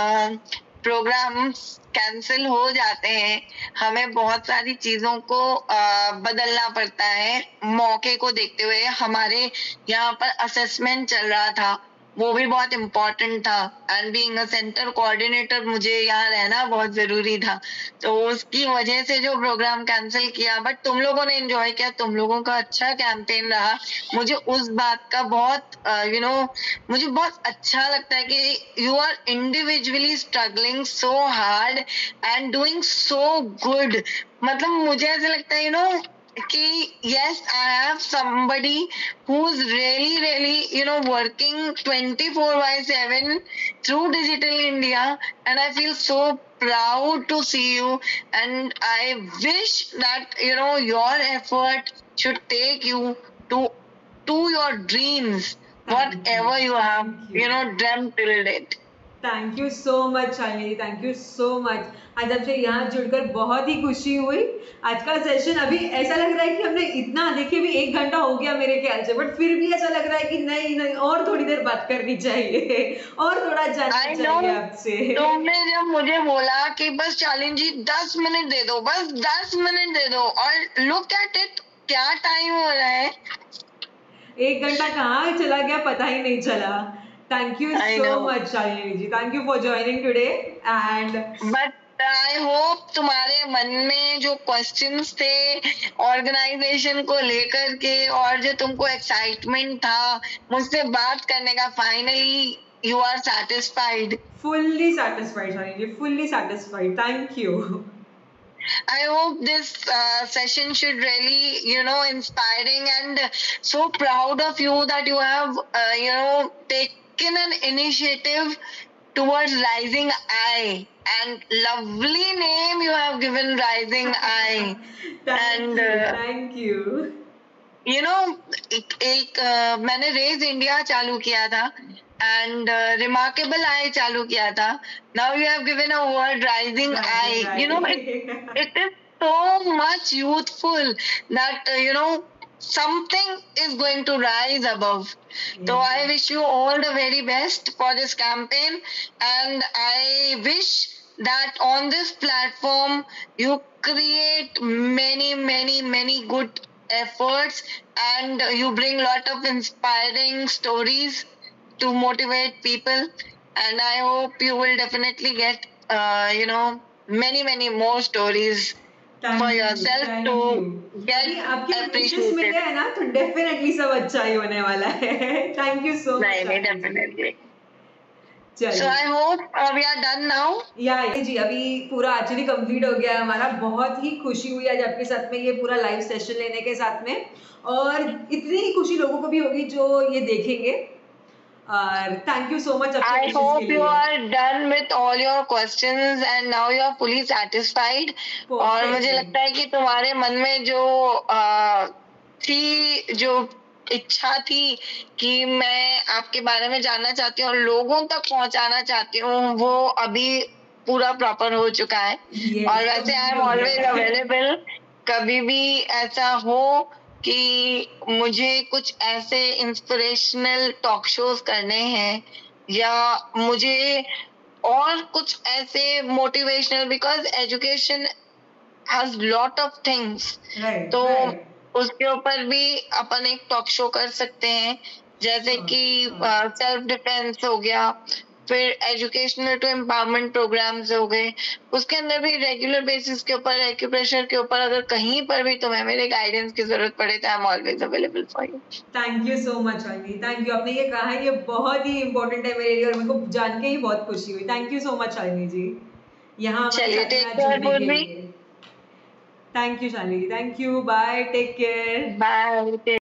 Speaker 3: प्रोग्राम्स कैंसिल हो जाते हैं, हमें बहुत सारी चीजों को आ, बदलना पड़ता है मौके को देखते हुए। हमारे यहाँ पर असेसमेंट चल रहा था, वो भी बहुत इम्पोर्टेंट था, and being a centre coordinator मुझे यहाँ रहना बहुत जरूरी था, तो उसकी वजह से जो प्रोग्राम कैंसिल किया। बट तुम लोगों ने एंजॉय किया, तुम लोगों का अच्छा कैंपेन रहा, मुझे उस बात का बहुत यू नो मुझे बहुत अच्छा लगता है कि you are individually struggling so hard and doing so good. मतलब मुझे ऐसा लगता है यू नो कि yes I have somebody who's really really you know working twenty-four by seven through Digital India, and I feel so proud to see you, and I wish that you know your effort should take you to to your dreams, whatever you have you know dreamt till date.
Speaker 1: Thank you so much Shalini, thank you so much. आज आपसे यहाँ जुड़कर बहुत ही खुशी हुई। आज का सेशन अभी ऐसा लग रहा है कि हमने इतना, देखिए भी एक घंटा हो गया मेरे ख्याल से, बट फिर भी ऐसा लग रहा है कि नहीं नहीं और थोड़ी देर बात करनी चाहिए और थोड़ा जानना
Speaker 3: I
Speaker 1: चाहिए
Speaker 3: know,
Speaker 1: आपसे।
Speaker 3: तुमने जब मुझे बोला कि बस शालिनी जी दस मिनट दे दो, बस दस मिनट दे दो, और लुक एट इट, क्या टाइम हो रहा है।
Speaker 1: एक घंटा कहाँ चला गया पता ही नहीं चला। Thank you
Speaker 3: I
Speaker 1: so
Speaker 3: know.
Speaker 1: Much Shalini ji, thank you for joining today. And
Speaker 3: but I hope तुम्हारे मन में जो क्वेश्चंस थे ऑर्गेनाइजेशन को लेकर के और जो तुमको एक्साइटमेंट था मुझसे बात करने का, finally you are satisfied.
Speaker 1: Fully satisfied Shalini ji, fully satisfied, thank you.
Speaker 3: I hope this uh, session should really, you know, inspiring, and so proud of you that you have, uh, you know, taken an initiative towards Rising Eye, and lovely name you have given, Rising Eye.
Speaker 1: Thank
Speaker 3: And
Speaker 1: you,
Speaker 3: uh,
Speaker 1: thank you.
Speaker 3: you know एक, एक uh, मैंने रेज इंडिया चालू किया था एंड रिमार्केबल आई चालू किया था, now you have given a word rising I, you know it is so much youthful that uh, you know something is going to rise above. So I wish you all the very best for this campaign, and I wish that on this platform you create many many many good efforts, and you bring lot of inspiring stories to motivate people, and I hope you will definitely get uh, you know many many more stories for yourself to get
Speaker 1: आपके विशेस
Speaker 3: appreciated.
Speaker 1: मिले हैं ना तो डेफिनेटली सब अच्छा ही होने वाला है। थैंक यू सो
Speaker 3: नहीं नहीं
Speaker 1: मच।
Speaker 3: definitely. So
Speaker 1: चलिए
Speaker 3: I hope uh, we are done now.
Speaker 1: या या जी अभी पूरा एक्चुअली कंप्लीट हो गया है हमारा। बहुत ही खुशी हुई आज आपके साथ में ये पूरा लाइव सेशन लेने के साथ में, और इतनी ही खुशी लोगों को भी होगी जो ये देखेंगे। और थैंक यू सो मच आपके
Speaker 3: I
Speaker 1: विशेस के
Speaker 3: hope you
Speaker 1: लिए।
Speaker 3: are done with all your questions and now you are fully satisfied. और मुझे लगता है कि तुम्हारे मन में जो uh, थी, जो इच्छा थी कि मैं आपके बारे में जानना चाहती हूँ और लोगों तक पहुंचाना चाहती हूँ, वो अभी पूरा प्रॉपर हो चुका है।
Speaker 1: Yes,
Speaker 3: और वैसे आई एम
Speaker 1: हो
Speaker 3: ऑलवेज
Speaker 1: गया।
Speaker 3: अवेलेबल, कभी भी ऐसा हो कि मुझे कुछ ऐसे इंस्पिरेशनल टॉक शोज करने हैं या मुझे और कुछ ऐसे motivational, because education has lot of things,
Speaker 1: right
Speaker 3: तो
Speaker 1: राइट
Speaker 3: उसके ऊपर भी अपन एक टॉक शो कर सकते हैं, जैसे
Speaker 1: Sure,
Speaker 3: कि
Speaker 1: sure.
Speaker 3: सेल्फ डिफेंस हो गया, फिर एजुकेशनल टू एम्पावरमेंट प्रोग्राम्स हो गए, उसके अंदर भी रेगुलर बेसिस के ऊपर, एक्यूप्रेशर के ऊपर, अगर कहीं पर भी तुम्हें मेरे गाइडेंस की जरूरत पड़े तो I am always available for you.
Speaker 1: Thank you so much Shalini, thank you. आपने ये कहा है, ये बहुत ही इंपॉर्टेंट है मेरे लिए और मेरे को जान के ही बहुत खुशी हुई। Thank you so much Shalini ji, यहाँ हमारे
Speaker 3: चलिए,
Speaker 1: साथ
Speaker 3: टेक
Speaker 1: यहाँ
Speaker 3: केयर
Speaker 1: जुड़ने के
Speaker 3: पूर्वी,
Speaker 1: लिए। Thank you Shalini ji, thank you, bye, take care.
Speaker 3: Bye.